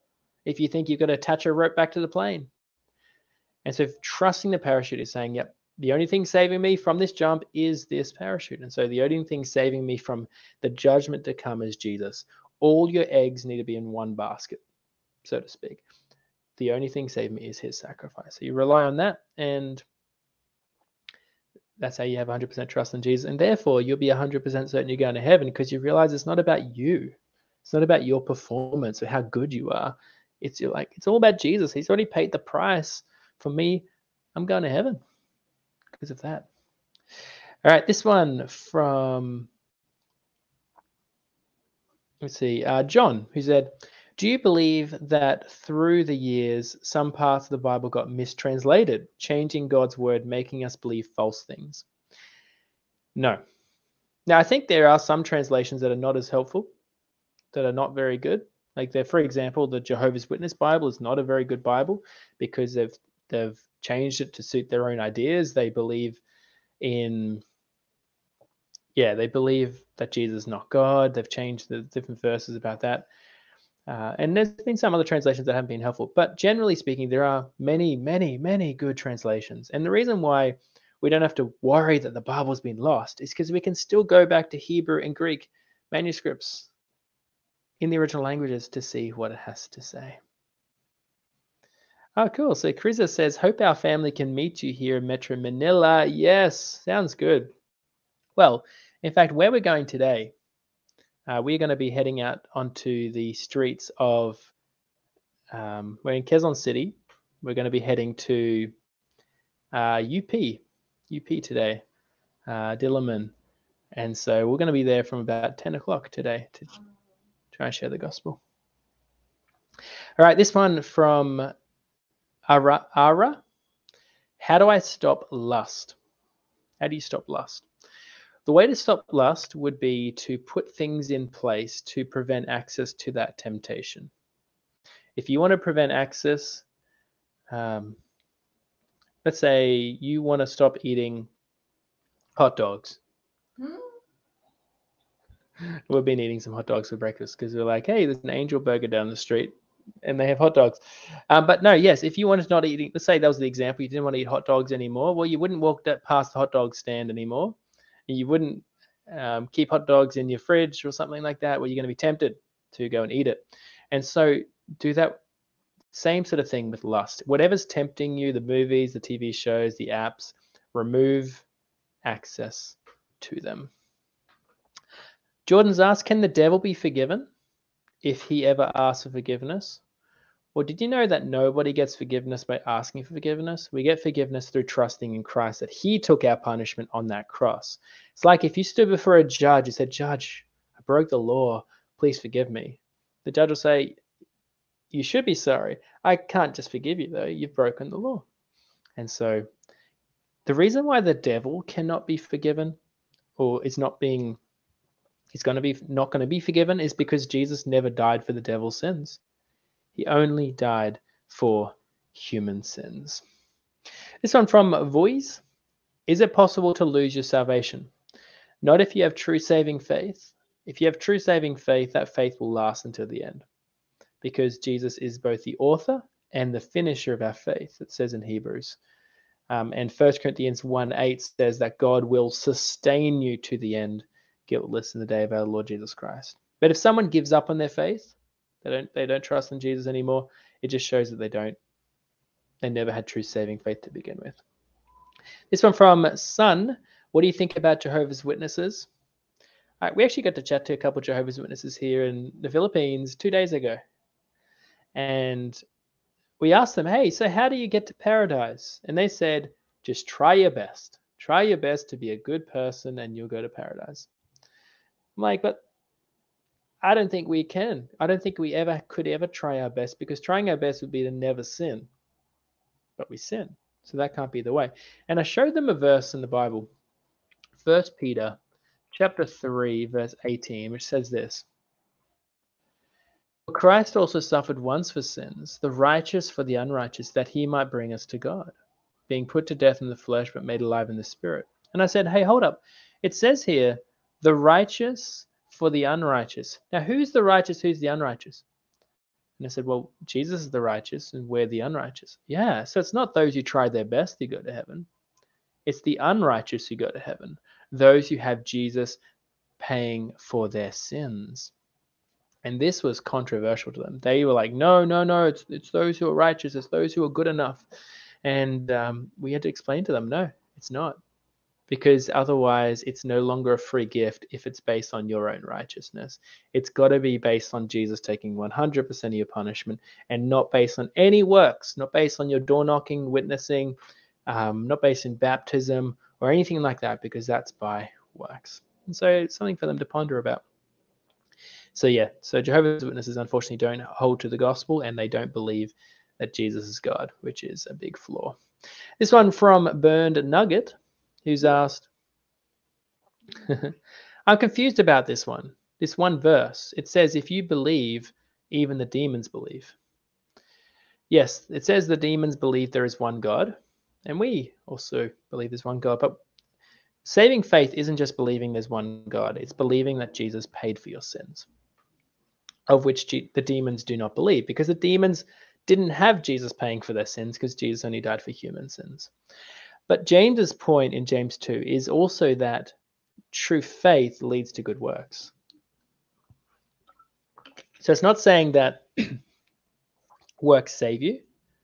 if you think you've got to attach a rope back to the plane. And so trusting the parachute is saying, yep, the only thing saving me from this jump is this parachute. And so the only thing saving me from the judgment to come is Jesus. All your eggs need to be in one basket, so to speak. The only thing saving me is his sacrifice. So you rely on that, and that's how you have 100% trust in Jesus. And therefore, you'll be 100% certain you're going to heaven because you realize it's not about you. It's not about your performance or how good you are. It's all about Jesus. He's already paid the price for me. I'm going to heaven because of that. All right, this one from, let's see, John, who said, do you believe that through the years, some parts of the Bible got mistranslated, changing God's word, making us believe false things? No. Now, I think there are some translations that are not as helpful, that are not very good. Like, for example, the Jehovah's Witness Bible is not a very good Bible because they've changed it to suit their own ideas. They believe they believe that Jesus is not God. They've changed the different verses about that. And there's been some other translations that haven't been helpful. But generally speaking, there are many, many, many good translations. And the reason why we don't have to worry that the Bible's been lost is because we can still go back to Hebrew and Greek manuscripts in the original languages to see what it has to say. Oh, cool. So Krisa says, hope our family can meet you here in Metro Manila. Yes, sounds good. Well, in fact, where we're going today, we're going to be heading out onto the streets of, we're in Quezon City. We're going to be heading to UP today, Diliman. And so we're going to be there from about 10 o'clock today to try and share the gospel. All right, this one from Ara. How do I stop lust? How do you stop lust? The way to stop lust would be to put things in place to prevent access to that temptation. If you want to prevent access, let's say you want to stop eating hot dogs. We've been eating some hot dogs for breakfast because we're like, hey, there's an Angel Burger down the street and they have hot dogs. But no, yes, if you wanted to not eating, let's say that was the example, you didn't want to eat hot dogs anymore, well, you wouldn't walk past the hot dog stand anymore. You wouldn't keep hot dogs in your fridge or something like that where you're going to be tempted to go and eat it. And so do that same sort of thing with lust. Whatever's tempting you, the movies, the TV shows, the apps, remove access to them. Jordan's asked, can the devil be forgiven if he ever asks for forgiveness? Well, did you know that nobody gets forgiveness by asking for forgiveness? We get forgiveness through trusting in Christ, that he took our punishment on that cross. It's like if you stood before a judge and said, Judge, I broke the law, please forgive me. The judge will say, you should be sorry. I can't just forgive you though, you've broken the law. And so the reason why the devil cannot be forgiven or is not going to be forgiven is because Jesus never died for the devil's sins. He only died for human sins. This one from Voice. Is it possible to lose your salvation? Not if you have true saving faith. If you have true saving faith, that faith will last until the end. Because Jesus is both the author and the finisher of our faith, it says in Hebrews. And 1 Corinthians 1:8 says that God will sustain you to the end, guiltless in the day of our Lord Jesus Christ. But if someone gives up on their faith, they don't trust in Jesus anymore, it just shows that they never had true saving faith to begin with. This one from Sun. What do you think about Jehovah's Witnesses? All right, we actually got to chat to a couple of Jehovah's Witnesses here in the Philippines 2 days ago. And we asked them, hey, so how do you get to paradise? And they said, just try your best. Try your best to be a good person and you'll go to paradise. I'm like, but I don't think we can. I don't think we could ever try our best, because trying our best would be to never sin. But we sin. So that can't be the way. And I showed them a verse in the Bible, 1 Peter chapter 3, verse 18, which says this. Christ also suffered once for sins, the righteous for the unrighteous, that he might bring us to God, being put to death in the flesh, but made alive in the spirit. And I said, hey, hold up. It says here, the righteous for the unrighteous. Now, who's the righteous? Who's the unrighteous? And I said, well, Jesus is the righteous and we're the unrighteous. Yeah, so it's not those who tried their best who go to heaven. It's the unrighteous who go to heaven, those who have Jesus paying for their sins. And this was controversial to them. They were like, no, no, no, it's those who are righteous, it's those who are good enough. And we had to explain to them, no, it's not. Because otherwise it's no longer a free gift if it's based on your own righteousness. It's got to be based on Jesus taking 100% of your punishment, and not based on any works, not based on your door knocking, witnessing, not based in baptism or anything like that, because that's by works. And so it's something for them to ponder about. So yeah, so Jehovah's Witnesses unfortunately don't hold to the gospel, and they don't believe that Jesus is God, which is a big flaw. This one from Burned Nugget, who's asked, I'm confused about this one verse. It says, if you believe, even the demons believe. Yes, it says the demons believe there is one God, and we also believe there's one God. But saving faith isn't just believing there's one God. It's believing that Jesus paid for your sins, of which the demons do not believe, because the demons didn't have Jesus paying for their sins, because Jesus only died for human sins. But James's point in James 2 is also that true faith leads to good works. So it's not saying that works save you.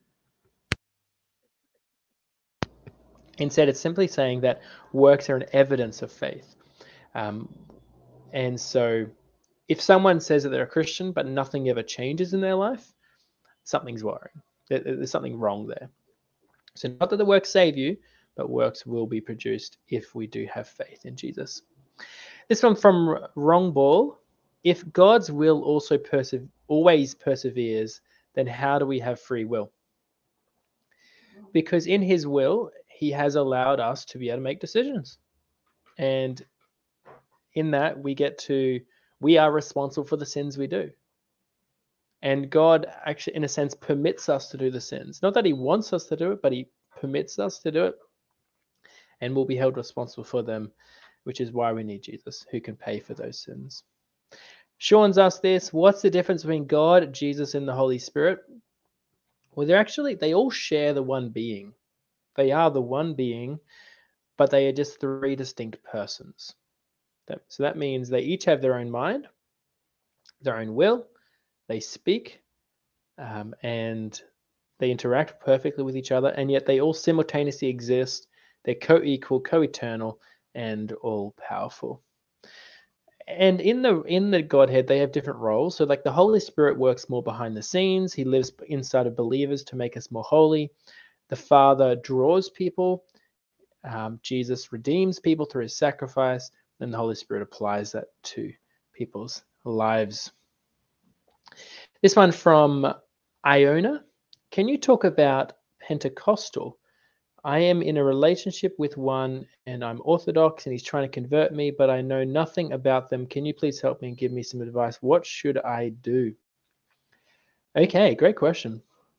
Instead, it's simply saying that works are an evidence of faith. And so if someone says that they're a Christian but nothing ever changes in their life, something's worrying. There's something wrong there. So not that the works save you, but works will be produced if we do have faith in Jesus. This one from Wrong Ball. If God's will also always perseveres, then how do we have free will? Because in his will, he has allowed us to be able to make decisions. And in that, we are responsible for the sins we do. And God actually, in a sense, permits us to do the sins. Not that he wants us to do it, but he permits us to do it. And we'll be held responsible for them, which is why we need Jesus, who can pay for those sins. Sean's asked this, what's the difference between God, Jesus, and the Holy Spirit? Well, they all share the one being. They are the one being, but they are just three distinct persons. So that means they each have their own mind, their own will, they speak, and they interact perfectly with each other, and yet they all simultaneously exist. They're co-equal, co-eternal, and all-powerful. And in the Godhead, they have different roles. So like the Holy Spirit works more behind the scenes. He lives inside of believers to make us more holy. The Father draws people. Jesus redeems people through his sacrifice. And the Holy Spirit applies that to people's lives. This one from Iona. Can you talk about Pentecostal? I am in a relationship with one and I'm Orthodox and he's trying to convert me, but I know nothing about them. Can you please help me and give me some advice? What should I do? Okay, great question.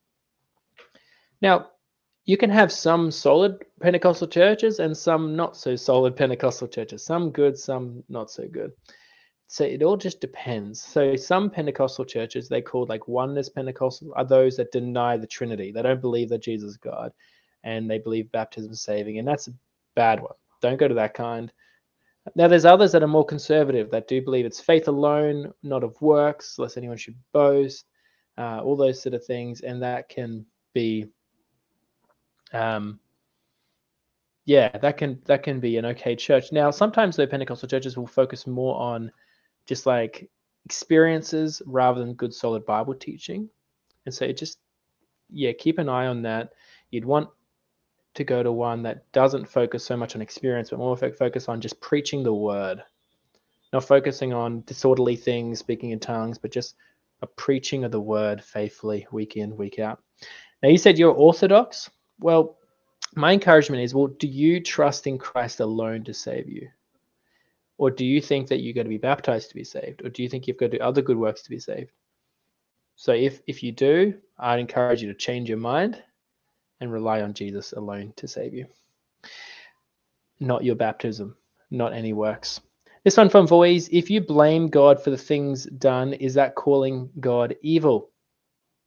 Now, you can have some solid Pentecostal churches and some not so solid Pentecostal churches. Some good, some not so good. So it all just depends. So some Pentecostal churches, they call like oneness Pentecostal, are those that deny the Trinity. They don't believe that Jesus is God. And they believe baptism is saving, and that's a bad one. Don't go to that kind. Now, there's others that are more conservative that do believe it's faith alone, not of works, lest anyone should boast, all those sort of things, and that can be, that can be an okay church. Now, sometimes the Pentecostal churches will focus more on just like experiences rather than good, solid Bible teaching, and so keep an eye on that. You'd want to go to one that doesn't focus so much on experience, but more focus on just preaching the word, not focusing on disorderly things, speaking in tongues, but just a preaching of the word faithfully, week in, week out. Now, you said you're Orthodox. Well, my encouragement is, do you trust in Christ alone to save you? Or do you think that you've got to be baptized to be saved? Or do you think you've got to do other good works to be saved? So if you do, I'd encourage you to change your mind and rely on Jesus alone to save you. Not your baptism, not any works. This one from Voice. If you blame God for the things done, is that calling God evil?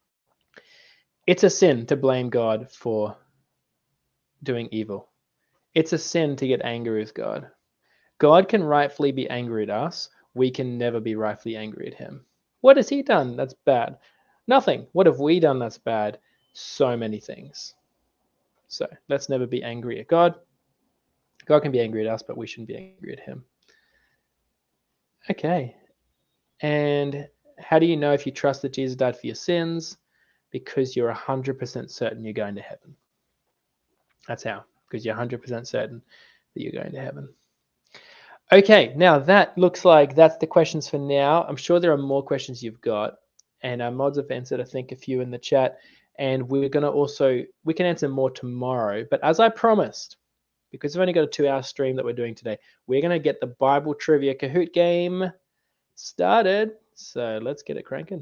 It's a sin to blame God for doing evil. It's a sin to get angry with God. God can rightfully be angry at us. We can never be rightfully angry at him. What has he done that's bad? Nothing. What have we done that's bad? So many things. So let's never be angry at God. God can be angry at us, but we shouldn't be angry at him. Okay. And how do you know if you trust that Jesus died for your sins? Because you're 100% certain you're going to heaven. That's how. Because you're 100% certain that you're going to heaven. Okay, now that looks like that's the questions for now. I'm sure there are more questions you've got. And our mods have answered, I think, a few in the chat. And we're going to also, we can answer more tomorrow. But as I promised, because we've only got a 2-hour stream that we're doing today, we're going to get the Bible Trivia Kahoot game started. So let's get it cranking.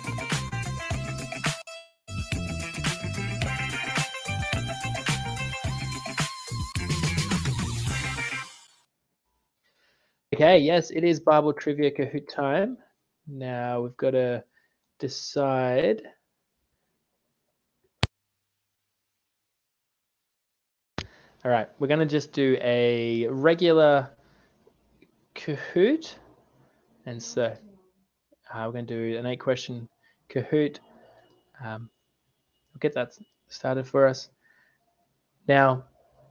Okay, yes, it is Bible Trivia Kahoot time. Now we've got to decide. All right, we're going to just do a regular Kahoot. And so we're going to do an 8-question Kahoot. We'll get that started for us. Now,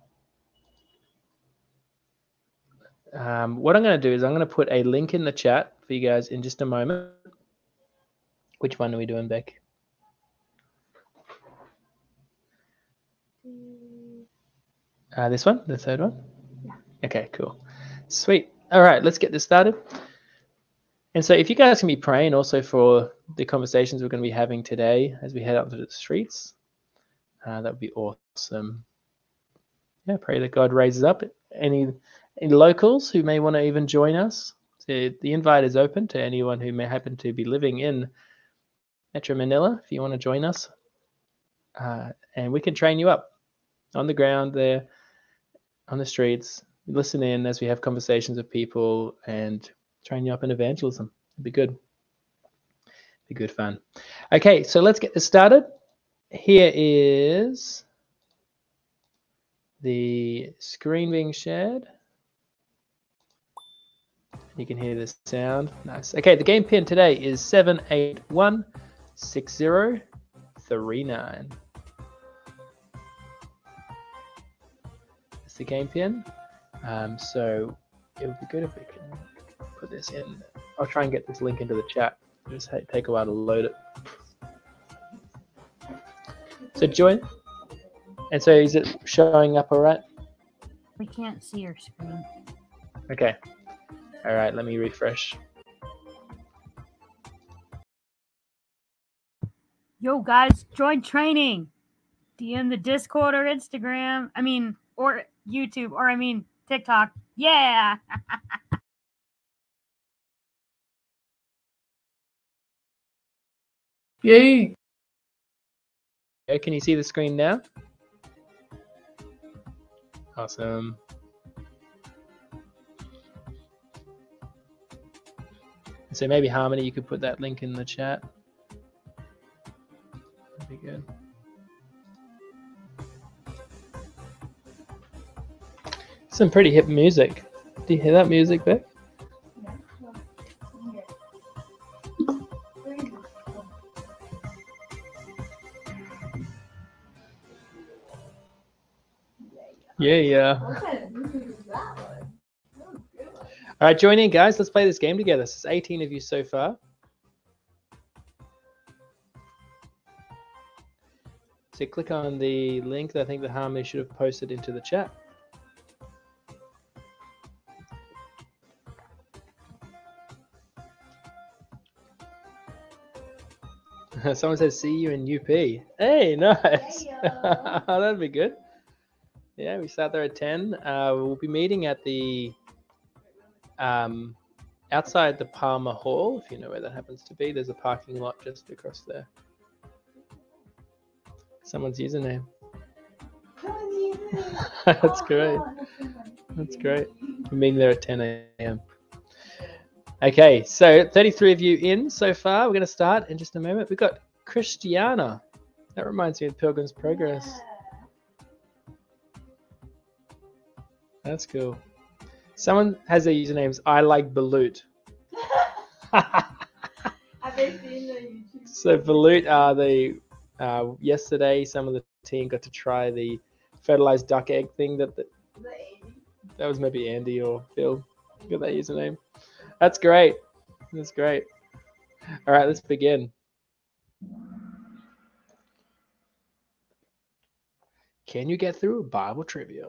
what I'm going to do is I'm going to put a link in the chat for you guys in just a moment. Which one are we doing, Beck? This one, the third one? Yeah. Okay, cool. Sweet. All right, let's get this started. And so if you guys can be praying also for the conversations we're going to be having today as we head out to the streets, that would be awesome. Yeah, pray that God raises up any locals who may want to even join us. So the invite is open to anyone who may happen to be living in Metro Manila if you want to join us. And we can train you up on the ground there, on the streets. Listen in as we have conversations with people and train you up in evangelism. It'd be good. Be good fun. Okay, so let's get this started. Here is the screen being shared. You can hear the sound. Nice. Okay, the game pin today is 7816039. That's the game pin. So it would be good if we can put this in. I'll try and get this link into the chat. It'll just take a while to load it. So join. And so is it showing up all right? We can't see your screen. Okay. All right, let me refresh. Yo, guys, join training. DM the Discord or Instagram. Or YouTube, or TikTok. Yeah. Yay. Okay, can you see the screen now? Awesome. So maybe Harmony, you could put that link in the chat. That'd be good. Some pretty hip music. Do you hear that music, Beck? Yeah. All right, join in, guys. Let's play this game together. There's 18 of you so far. So click on the link that I think that Harmony should have posted into the chat. Someone says, see you in UP. Hey, nice. That'd be good. Yeah, we start there at 10. We'll be meeting at the outside the Palmer Hall, if you know where that happens to be. There's a parking lot just across there. Someone's username. That's great. That's great. We're meeting there at 10 a.m. Okay, so 33 of you in so far. We're going to start in just a moment. We've got Christiana. That reminds me of Pilgrim's Progress. That's cool. Someone has their usernames. I like Balut. Have they seen the YouTube? So Balut are the yesterday some of the team got to try the fertilized duck egg thing that was maybe Andy or Phil. Got that username. That's great. That's great. All right, let's begin. Can you get through Bible trivia?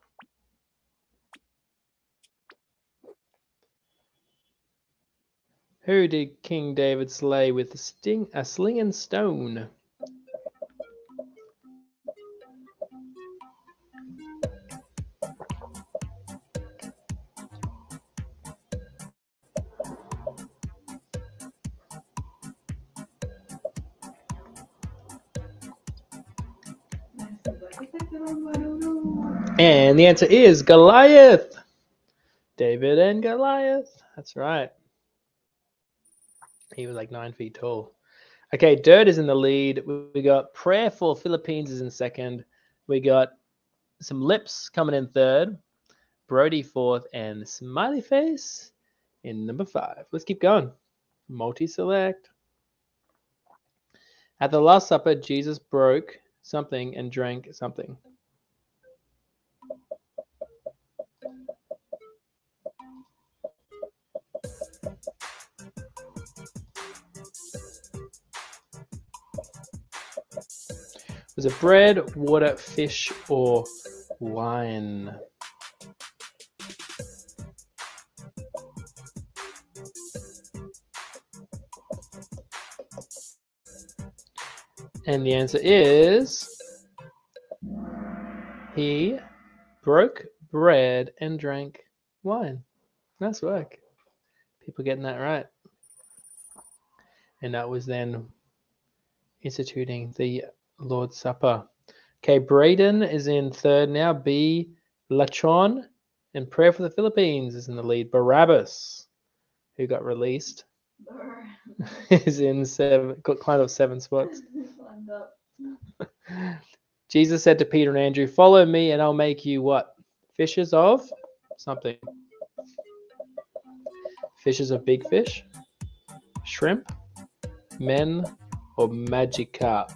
Who did King David slay with a sling and stone? And the answer is Goliath. David and Goliath. That's right. He was like 9 feet tall. Okay, Dirt is in the lead. We got Prayerful Philippines is in second. We got Some Lips coming in third. Brody fourth, and Smiley Face in number 5. Let's keep going. Multi-select. At the Last Supper, Jesus broke something and drank something. Was it bread, water, fish, or wine? And the answer is he broke bread and drank wine. Nice work. People getting that right. And that was then instituting the Lord's Supper. Okay, Braden is in third now. B. Lachon and Prayer for the Philippines is in the lead. Barabbas, who got released, is in 7, climbed up 7 spots. Jesus said to Peter and Andrew, "Follow me and I'll make you what? Fishers of something. Fishers of big fish, shrimp, men, or Magikarp."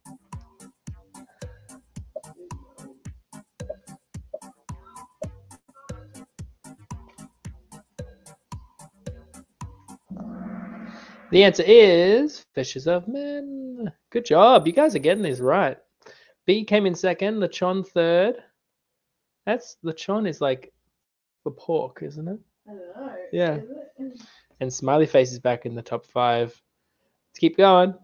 The answer is Fishers of Men. Good job. You guys are getting these right. B came in second. Lechon third. Lechon is like for pork, isn't it? I don't know. Yeah. Is it? And Smiley Face is back in the top 5. Let's keep going.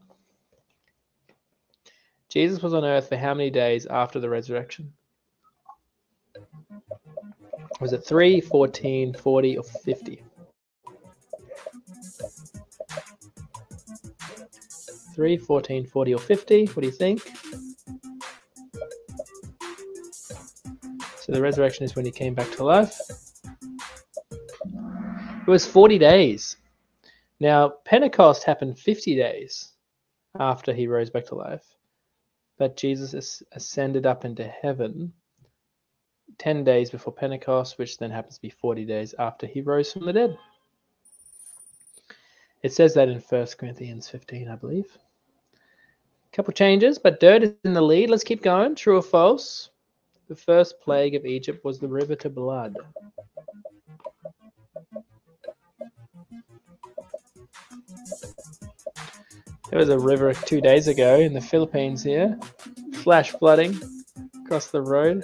Jesus was on earth for how many days after the resurrection? Was it 3, 14, 40, or 50? 3, 14, 40, or 50? What do you think? So the resurrection is when he came back to life. It was 40 days. Now, Pentecost happened 50 days after he rose back to life. But Jesus ascended up into heaven 10 days before Pentecost, which then happens to be 40 days after he rose from the dead. It says that in 1 Corinthians 15, I believe. A couple changes, but Dirt is in the lead. Let's keep going. True or false? The first plague of Egypt was the river to blood. There was a river 2 days ago in the Philippines here. Flash flooding across the road.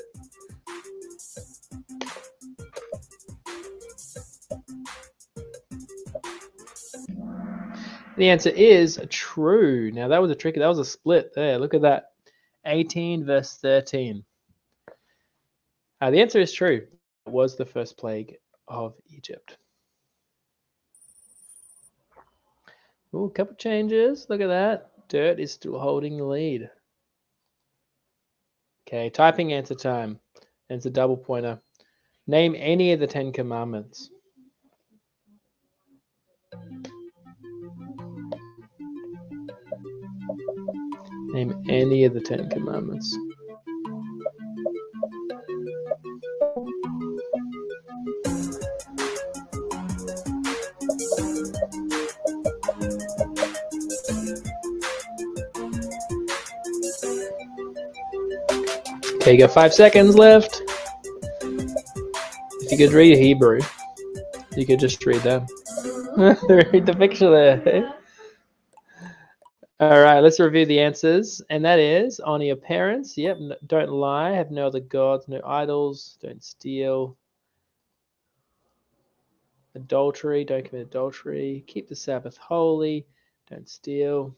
The answer is true. Now that was a split there. Look at that. 18 verse 13. The answer is true. It was the first plague of Egypt. Ooh, a couple changes. Look at that. Dirt is still holding the lead. Okay, typing answer time. And it's a double pointer. Name any of the 10 commandments. Name any of the 10 commandments. Okay, you got 5 seconds left. If you could read Hebrew, you could just read them. Read the picture there. All right, let's review the answers. And that is, honor your parents. Yep, don't lie. Have no other gods, no idols. Don't steal. Adultery, don't commit adultery. Keep the Sabbath holy. Don't steal.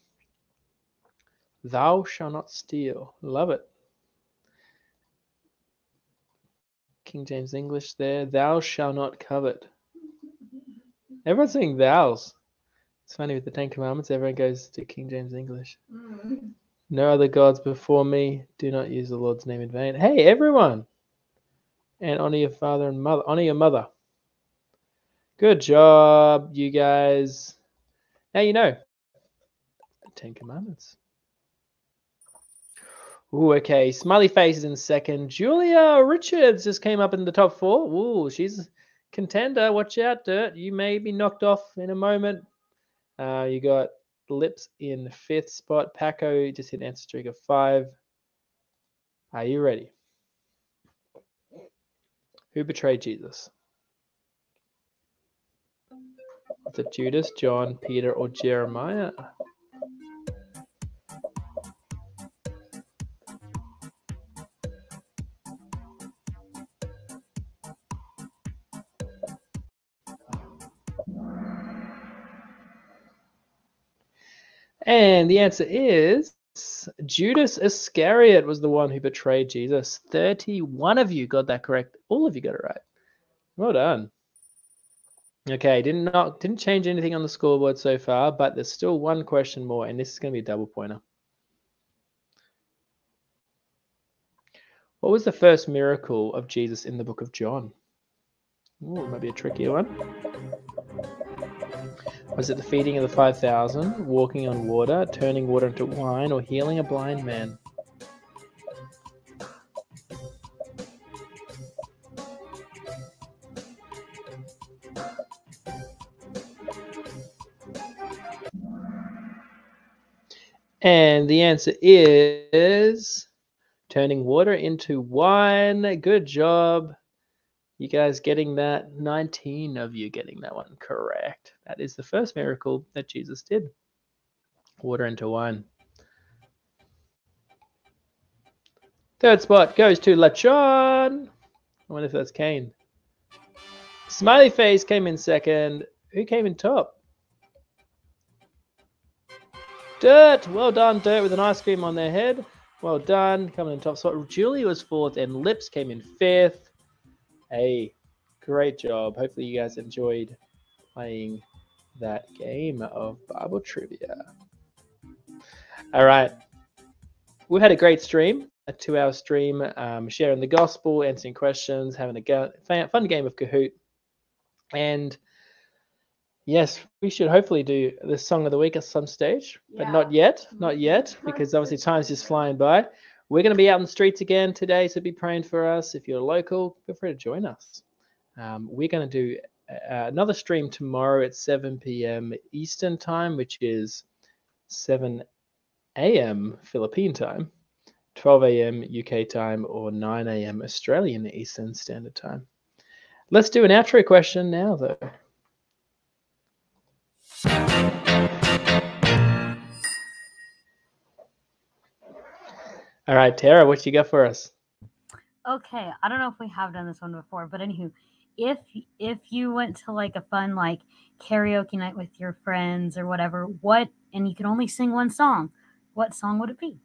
Thou shalt not steal. Love it. King James English there. Thou shalt not covet. Everyone's saying thous. It's funny with the 10 Commandments, everyone goes to King James English. No other gods before me. Do not use the Lord's name in vain. Hey, everyone. And honor your father and mother. Honor your mother. Good job, you guys. Now you know. 10 Commandments. Ooh, okay. Smiley face is in second. Julia Richards just came up in the top 4. Ooh, she's a contender. Watch out, Dirt. You may be knocked off in a moment. You got Lips in 5th spot. Paco just hit an answer streak of 5. Are you ready? Who betrayed Jesus? Was it Judas, John, Peter, or Jeremiah? And the answer is Judas Iscariot was the one who betrayed Jesus. 31 of you got that correct. All of you got it right. Well done. Okay, didn't change anything on the scoreboard so far, but there's still one question more, and this is going to be a double pointer. What was the first miracle of Jesus in the book of John? Ooh, it might be a trickier one. Was it the feeding of the 5,000, walking on water, turning water into wine, or healing a blind man? And the answer is turning water into wine. Good job. You guys getting that? 19 of you getting that one correct. That is the first miracle that Jesus did. Water into wine. Third spot goes to Lachon. I wonder if that's Kane. Smiley face came in second. Who came in top? Dirt. Well done, Dirt, with an ice cream on their head. Well done. Coming in top spot. Julie was 4th and Lips came in 5th. Hey, great job. Hopefully you guys enjoyed playing that game of Bible trivia. All right. We've had a great stream, a 2-hour stream, sharing the gospel, answering questions, having a fun game of Kahoot. And yes, we should hopefully do the song of the week at some stage, but not yet, because obviously time's just flying by. We're going to be out in the streets again today, so be praying for us. If you're local, feel free to join us. We're going to do another stream tomorrow at 7 p.m. Eastern time, which is 7 a.m. Philippine time, 12 a.m. UK time, or 9 a.m. Australian Eastern Standard Time. Let's do an outro question now, though. All right, Tara, what you got for us? Okay, I don't know if we have done this one before, but anywho, if you went to like a fun like karaoke night with your friends or whatever, and you could only sing one song, what song would it be?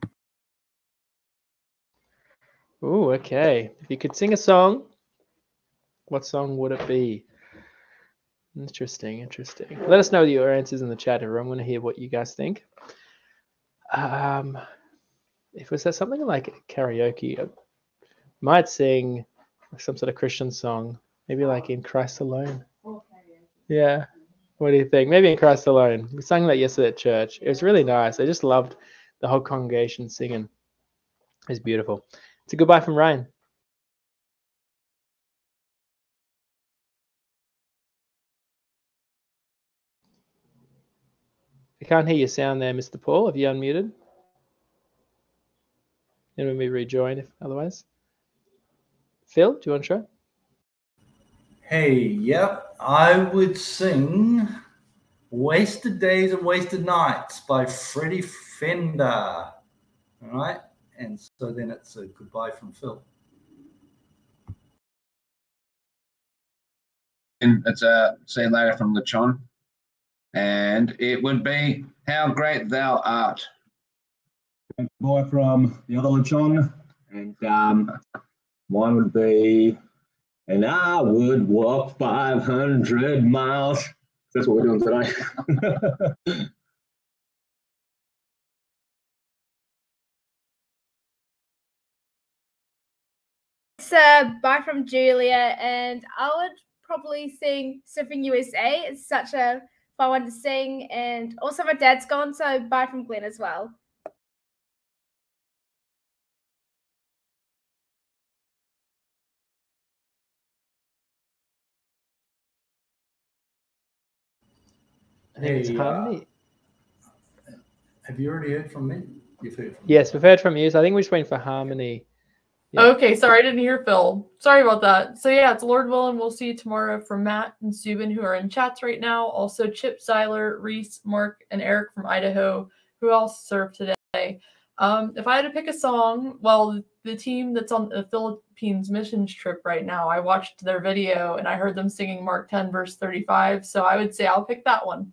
Oh, okay. If you could sing a song, what song would it be? Interesting. Let us know your answers in the chat, everyone. I want to hear what you guys think. If it was something like karaoke, I might sing some sort of Christian song, maybe like In Christ Alone. Yeah. What do you think? Maybe In Christ Alone. We sang that yesterday at church. It was really nice. I just loved the whole congregation singing. It was beautiful. It's a goodbye from Ryan. I can't hear your sound there, Mr. Paul. Have you unmuted? and when we rejoin, if otherwise. Phil, do you want to try? Hey, yep, I would sing Wasted Days and Wasted Nights by Freddie Fender. All right, and so then it's a goodbye from Phil. And it's a see you later from Lechon. And it would be How Great Thou Art. Boy from the other Lechon. And mine would be, and I would walk 500 miles. That's what we're doing today. It's Bye from Julia, and I would probably sing Surfing USA. It's such a fun one to sing, and also my dad's gone, so Bye from Glenn as well. I think it's Harmony. Have you already heard from me? You've heard from Yes, we've heard from you. So I think we're just waiting for Harmony. Yeah. Okay, sorry, I didn't hear Phil. Sorry about that. So yeah, it's Lord willing. We'll see you tomorrow from Matt and Subin, who are in chats right now. Also Chip, Seiler, Reese, Mark, and Eric from Idaho, who else served today. If I had to pick a song, well, the team that's on the Philippines missions trip right now, I watched their video and I heard them singing Mark 10 verse 35. So I would say I'll pick that one.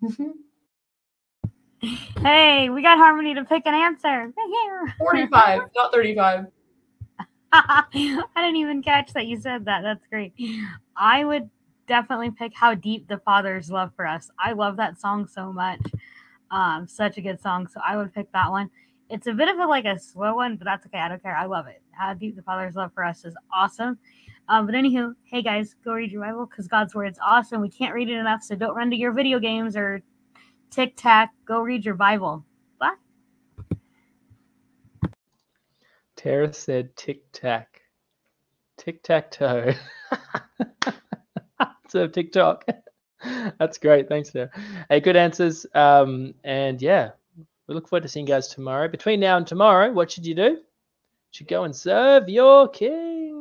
Hey, we got Harmony to pick an answer. 45, not 35. I didn't even catch that you said that. That's great. I would definitely pick How Deep the Father's Love for Us. I love that song so much. Such a good song. So I would pick that one. It's a bit of a slow one, but that's okay. I don't care. I love it. How Deep the Father's Love for Us is awesome. But anywho, hey guys, go read your Bible because God's word is awesome. We can't read it enough, so don't run to your video games or TikTok. Go read your Bible. Bye. Tara said tic-tac. Tic-tac-toe. So TikTok. That's great. Thanks, Tara. Hey, good answers. And yeah, we look forward to seeing you guys tomorrow. Between now and tomorrow, what should you do? You should go and serve your king.